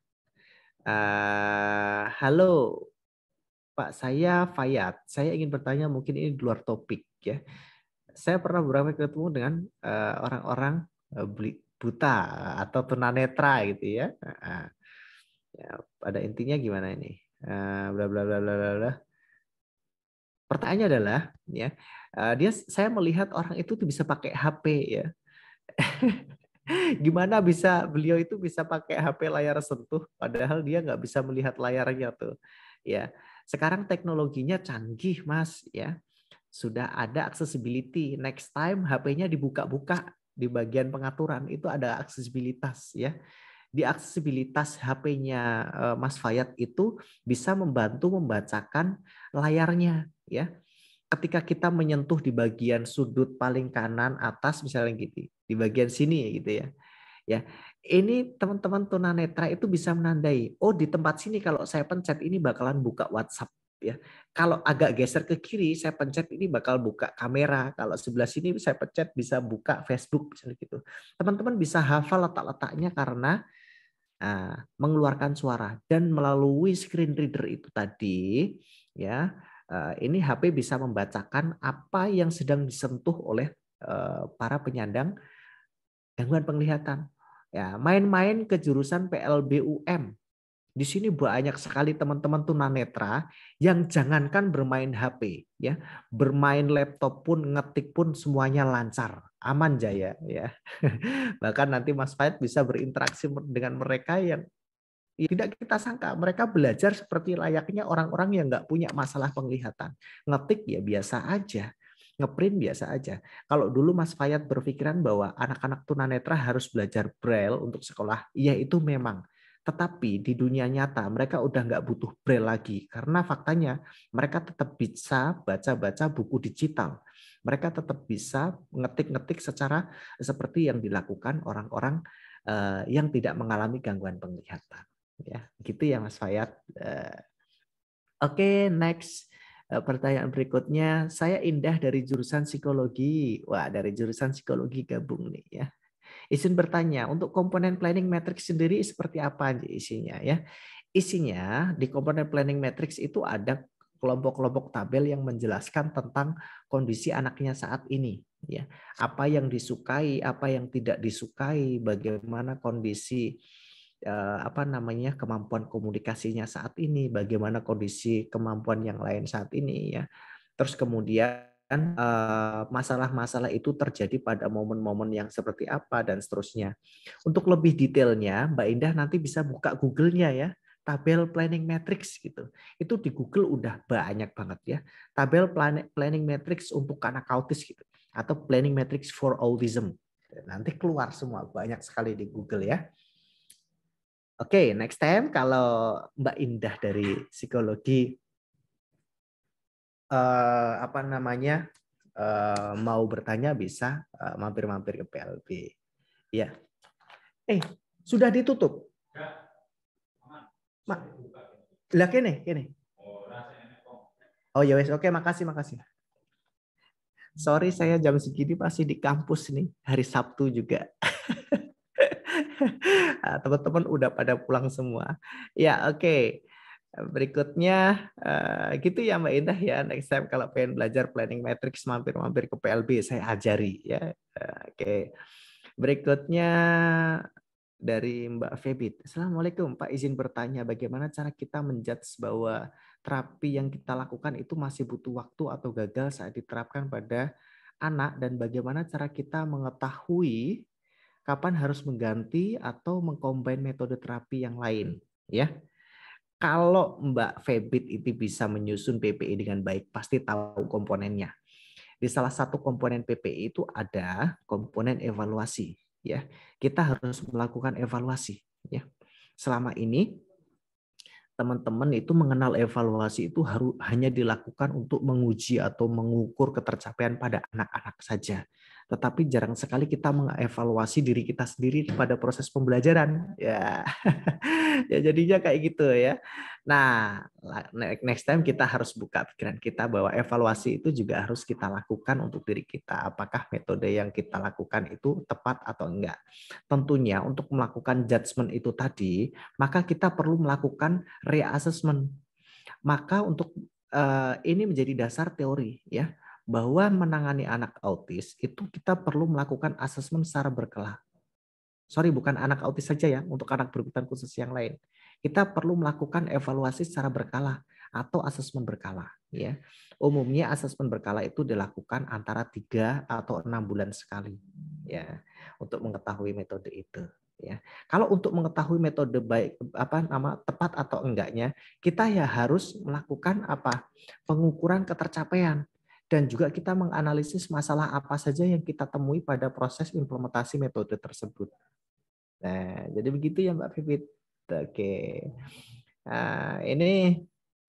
Uh, halo. Pak, saya Fayat. Saya ingin bertanya, mungkin ini di luar topik ya. Saya pernah beberapa kali ketemu dengan uh, orang-orang uh, buta atau tunanetra gitu ya. Uh, ya. Pada intinya gimana ini? Uh, bla bla bla bla bla. Pertanyaannya adalah, ya, uh, dia saya melihat orang itu tuh bisa pakai H P ya. Gimana bisa beliau itu bisa pakai H P layar sentuh, padahal dia nggak bisa melihat layarnya tuh, ya. Sekarang teknologinya canggih, Mas, ya. Sudah ada accessibility. Next time H P-nya dibuka-buka di bagian pengaturan itu ada aksesibilitas, ya. Di aksesibilitas H P-nya Mas Fayat itu bisa membantu membacakan layarnya, ya. Ketika kita menyentuh di bagian sudut paling kanan atas misalnya gitu, di bagian sini gitu ya. Ya, ini teman-teman tunanetra itu bisa menandai, oh di tempat sini kalau saya pencet ini bakalan buka WhatsApp, ya. Kalau agak geser ke kiri saya pencet ini bakal buka kamera, kalau sebelah sini saya pencet bisa buka Facebook misalnya gitu. Teman-teman bisa hafal letak-letaknya karena Nah, mengeluarkan suara dan melalui screen reader itu tadi, ya, ini H P bisa membacakan apa yang sedang disentuh oleh para penyandang gangguan penglihatan. Ya, main-main ke jurusan P L B U M. Di sini banyak sekali teman-teman tunanetra yang jangankan bermain H P, ya, bermain laptop pun, ngetik pun semuanya lancar, aman jaya, ya. Bahkan nanti Mas Fayat bisa berinteraksi dengan mereka yang tidak kita sangka. Mereka belajar seperti layaknya orang-orang yang nggak punya masalah penglihatan. Ngetik ya biasa aja, ngeprint biasa aja. Kalau dulu Mas Fayat berpikiran bahwa anak-anak tunanetra harus belajar braille untuk sekolah, iya itu memang. Tetapi di dunia nyata mereka udah nggak butuh braille lagi karena faktanya mereka tetap bisa baca-baca buku digital. Mereka tetap bisa ngetik-ngetik secara seperti yang dilakukan orang-orang yang tidak mengalami gangguan penglihatan. Ya, gitu ya Mas Fayat. Oke, next. Pertanyaan berikutnya, saya Indah dari jurusan psikologi. Wah, dari jurusan psikologi gabung nih ya. Izin bertanya, untuk komponen planning matrix sendiri seperti apa isinya ya? Isinya di komponen planning matrix itu ada kelompok-kelompok tabel yang menjelaskan tentang kondisi anaknya saat ini ya. Apa yang disukai, apa yang tidak disukai, bagaimana kondisi apa namanya kemampuan komunikasinya saat ini, bagaimana kondisi kemampuan yang lain saat ini ya. Terus kemudian masalah-masalah itu terjadi pada momen-momen yang seperti apa dan seterusnya. Untuk lebih detailnya, Mbak Indah nanti bisa buka Google-nya ya, tabel planning matrix gitu. Itu di Google udah banyak banget ya. Tabel planning matrix untuk anak autis gitu, atau planning matrix for autism. Nanti keluar semua banyak sekali di Google ya. Oke, okay, next time kalau Mbak Indah dari psikologi uh, apa namanya uh, mau bertanya bisa uh, mampir-mampir ke P L B. Ya. Eh, sudah ditutup. Ma lah kene, kene. Oh ya wes, oke, makasih, makasih. Sorry saya jam segini masih di kampus nih, hari Sabtu juga. Teman-teman udah pada pulang semua. Ya, oke. Okay. Berikutnya uh, gitu ya Mbak Indah ya. Next time kalau pengen belajar planning matrix mampir-mampir ke P L B saya ajari ya. Uh, oke. Okay. Berikutnya dari Mbak Febit. Assalamualaikum Pak, izin bertanya bagaimana cara kita menjudge bahwa terapi yang kita lakukan itu masih butuh waktu atau gagal saat diterapkan pada anak, dan bagaimana cara kita mengetahui kapan harus mengganti atau mengcombine metode terapi yang lain ya. Kalau Mbak Febit itu bisa menyusun P P I dengan baik, pasti tahu komponennya. Di salah satu komponen P P I itu ada komponen evaluasi ya. Kita harus melakukan evaluasi ya. Selama ini teman-teman itu mengenal evaluasi itu harus hanya dilakukan untuk menguji atau mengukur ketercapaian pada anak-anak saja. Tetapi jarang sekali kita mengevaluasi diri kita sendiri pada proses pembelajaran. Ya, ya jadinya kayak gitu ya. Nah, next time kita harus buka pikiran kita bahwa evaluasi itu juga harus kita lakukan untuk diri kita. Apakah metode yang kita lakukan itu tepat atau enggak. Tentunya untuk melakukan judgement itu tadi, maka kita perlu melakukan reassessment. Maka untuk uh, ini menjadi dasar teori ya, bahwa menangani anak autis itu kita perlu melakukan asesmen secara berkala. Sorry, bukan anak autis saja ya, untuk anak berkebutuhan khusus yang lain. Kita perlu melakukan evaluasi secara berkala atau asesmen berkala. Ya, umumnya asesmen berkala itu dilakukan antara tiga atau enam bulan sekali, ya, untuk mengetahui metode itu. Ya, kalau untuk mengetahui metode baik apa nama tepat atau enggaknya, kita ya harus melakukan apa pengukuran ketercapaian dan juga kita menganalisis masalah apa saja yang kita temui pada proses implementasi metode tersebut. Nah, jadi begitu ya Mbak Vivit. Oke, nah, ini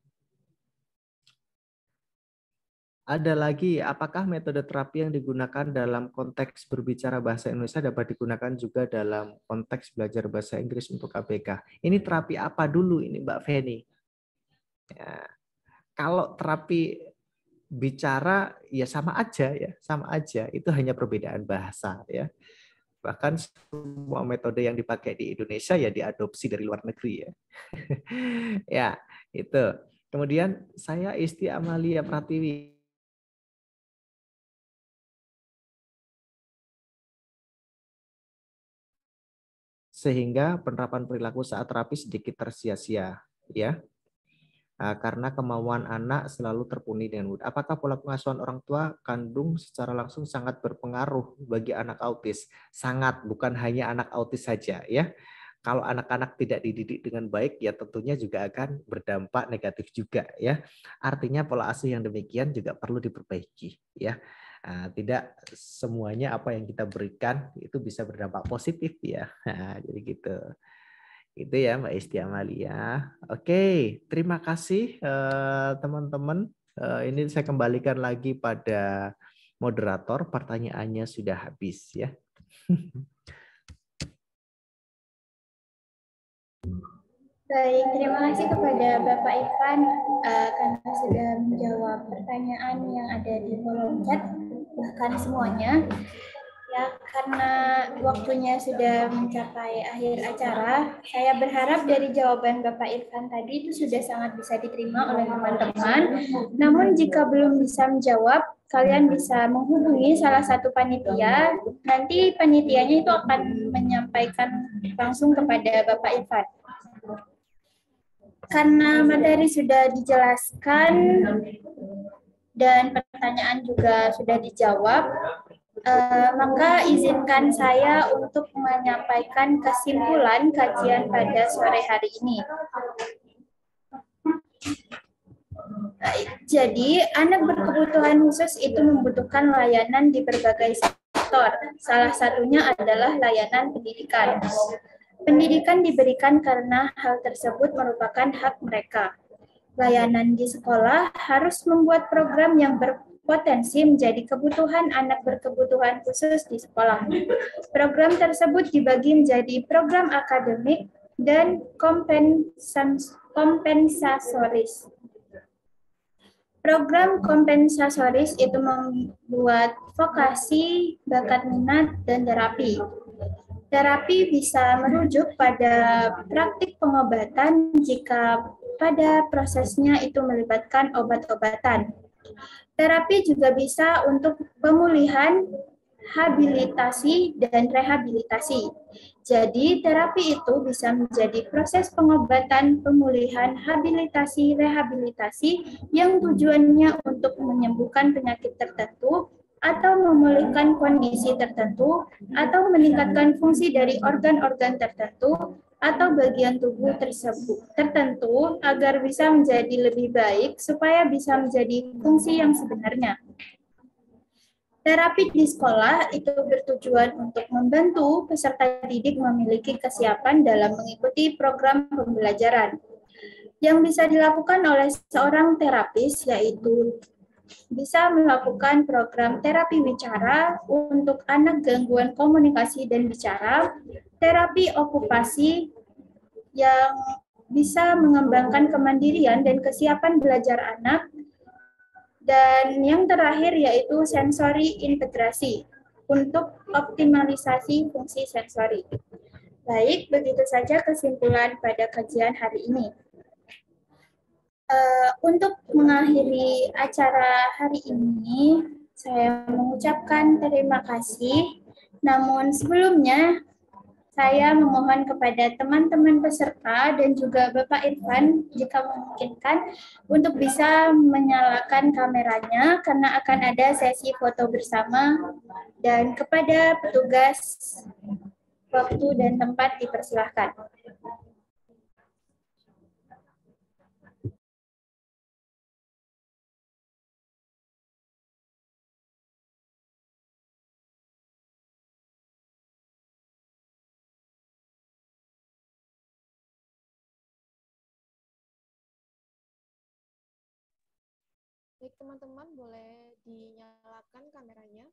ada lagi, apakah metode terapi yang digunakan dalam konteks berbicara bahasa Indonesia dapat digunakan juga dalam konteks belajar bahasa Inggris untuk A B K? Ini terapi apa dulu ini Mbak Feni? Ya, kalau terapi bicara ya sama aja ya, sama aja. Itu hanya perbedaan bahasa ya. Bahkan semua metode yang dipakai di Indonesia ya diadopsi dari luar negeri ya. Ya, itu. Kemudian saya Isti Amalia Pratiwi. Sehingga penerapan perilaku saat terapi sedikit tersia-sia, ya, karena kemauan anak selalu terpenuhi dengan mudah. Apakah pola pengasuhan orang tua kandung secara langsung sangat berpengaruh bagi anak autis? Sangat, bukan hanya anak autis saja, ya. Kalau anak-anak tidak dididik dengan baik, ya tentunya juga akan berdampak negatif juga, ya. Artinya pola asuh yang demikian juga perlu diperbaiki, ya. Nah, tidak semuanya apa yang kita berikan itu bisa berdampak positif ya. Nah, jadi gitu. Itu ya Mbak Isti Amalia. Oke, terima kasih teman-teman. Eh, ini saya kembalikan lagi pada moderator. Pertanyaannya sudah habis ya. Baik, terima kasih kepada Bapak Irfan uh, karena sudah menjawab pertanyaan yang ada di kolom chat, bahkan semuanya. Ya, karena waktunya sudah mencapai akhir acara, saya berharap dari jawaban Bapak Irfan tadi itu sudah sangat bisa diterima oleh teman-teman. Namun jika belum bisa menjawab, kalian bisa menghubungi salah satu panitia. Nanti panitianya itu akan menyampaikan langsung kepada Bapak Irfan. Karena materi sudah dijelaskan dan pertanyaan juga sudah dijawab, eh, maka izinkan saya untuk menyampaikan kesimpulan kajian pada sore hari ini. Jadi, anak berkebutuhan khusus itu membutuhkan layanan di berbagai sektor. Salah satunya adalah layanan pendidikan. Pendidikan diberikan karena hal tersebut merupakan hak mereka. Layanan di sekolah harus membuat program yang berpotensi menjadi kebutuhan anak berkebutuhan khusus di sekolah. Program tersebut dibagi menjadi program akademik dan kompensatoris. Program kompensatoris itu membuat vokasi, bakat minat, dan terapi. Terapi bisa merujuk pada praktik pengobatan jika pada prosesnya itu melibatkan obat-obatan. Terapi juga bisa untuk pemulihan, habilitasi, dan rehabilitasi. Jadi, terapi itu bisa menjadi proses pengobatan, pemulihan, habilitasi, rehabilitasi yang tujuannya untuk menyembuhkan penyakit tertentu atau memulihkan kondisi tertentu, atau meningkatkan fungsi dari organ-organ tertentu, atau bagian tubuh tersebut tertentu agar bisa menjadi lebih baik, supaya bisa menjadi fungsi yang sebenarnya. Terapi di sekolah itu bertujuan untuk membantu peserta didik memiliki kesiapan dalam mengikuti program pembelajaran. Yang bisa dilakukan oleh seorang terapis yaitu bisa melakukan program terapi bicara untuk anak gangguan komunikasi dan bicara, terapi okupasi yang bisa mengembangkan kemandirian dan kesiapan belajar anak, dan yang terakhir yaitu sensori integrasi untuk optimalisasi fungsi sensori. Baik, begitu saja kesimpulan pada kajian hari ini. Uh, untuk mengakhiri acara hari ini, saya mengucapkan terima kasih. Namun sebelumnya, saya memohon kepada teman-teman peserta dan juga Bapak Irfan, jika memungkinkan, untuk bisa menyalakan kameranya, karena akan ada sesi foto bersama. Dan kepada petugas Waktu dan tempat dipersilahkan. Baik, teman-teman boleh dinyalakan kameranya.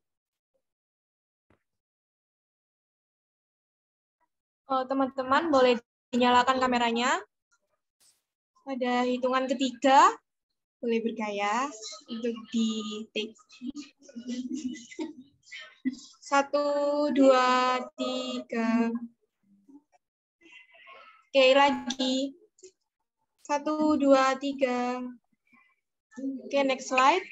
Oh, teman-teman boleh dinyalakan kameranya. Pada hitungan ketiga, boleh bergaya untuk di take. Satu, dua, tiga. Oke, lagi. Satu, dua, tiga. Oke, next slide.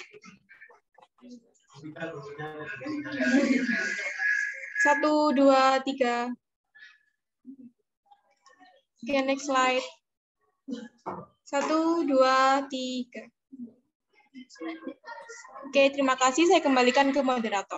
Satu, dua, tiga. Oke, next slide. Satu, dua, tiga. Oke, terima kasih. Saya kembalikan ke moderator.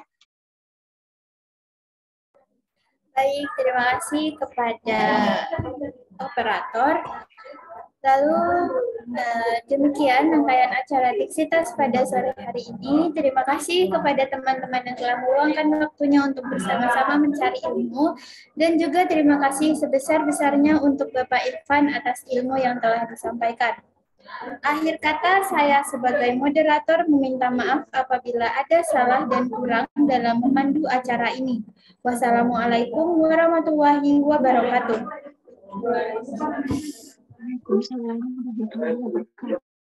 Baik, terima kasih kepada operator. Lalu eh, demikian rangkaian acara Diksitas pada sore hari ini. Terima kasih kepada teman-teman yang telah meluangkan waktunya untuk bersama-sama mencari ilmu. Dan juga terima kasih sebesar-besarnya untuk Bapak Irfan atas ilmu yang telah disampaikan. Akhir kata, saya sebagai moderator meminta maaf apabila ada salah dan kurang dalam memandu acara ini. Wassalamualaikum warahmatullahi wabarakatuh. Waalaikumsalam warahmatullahi wabarakatuh.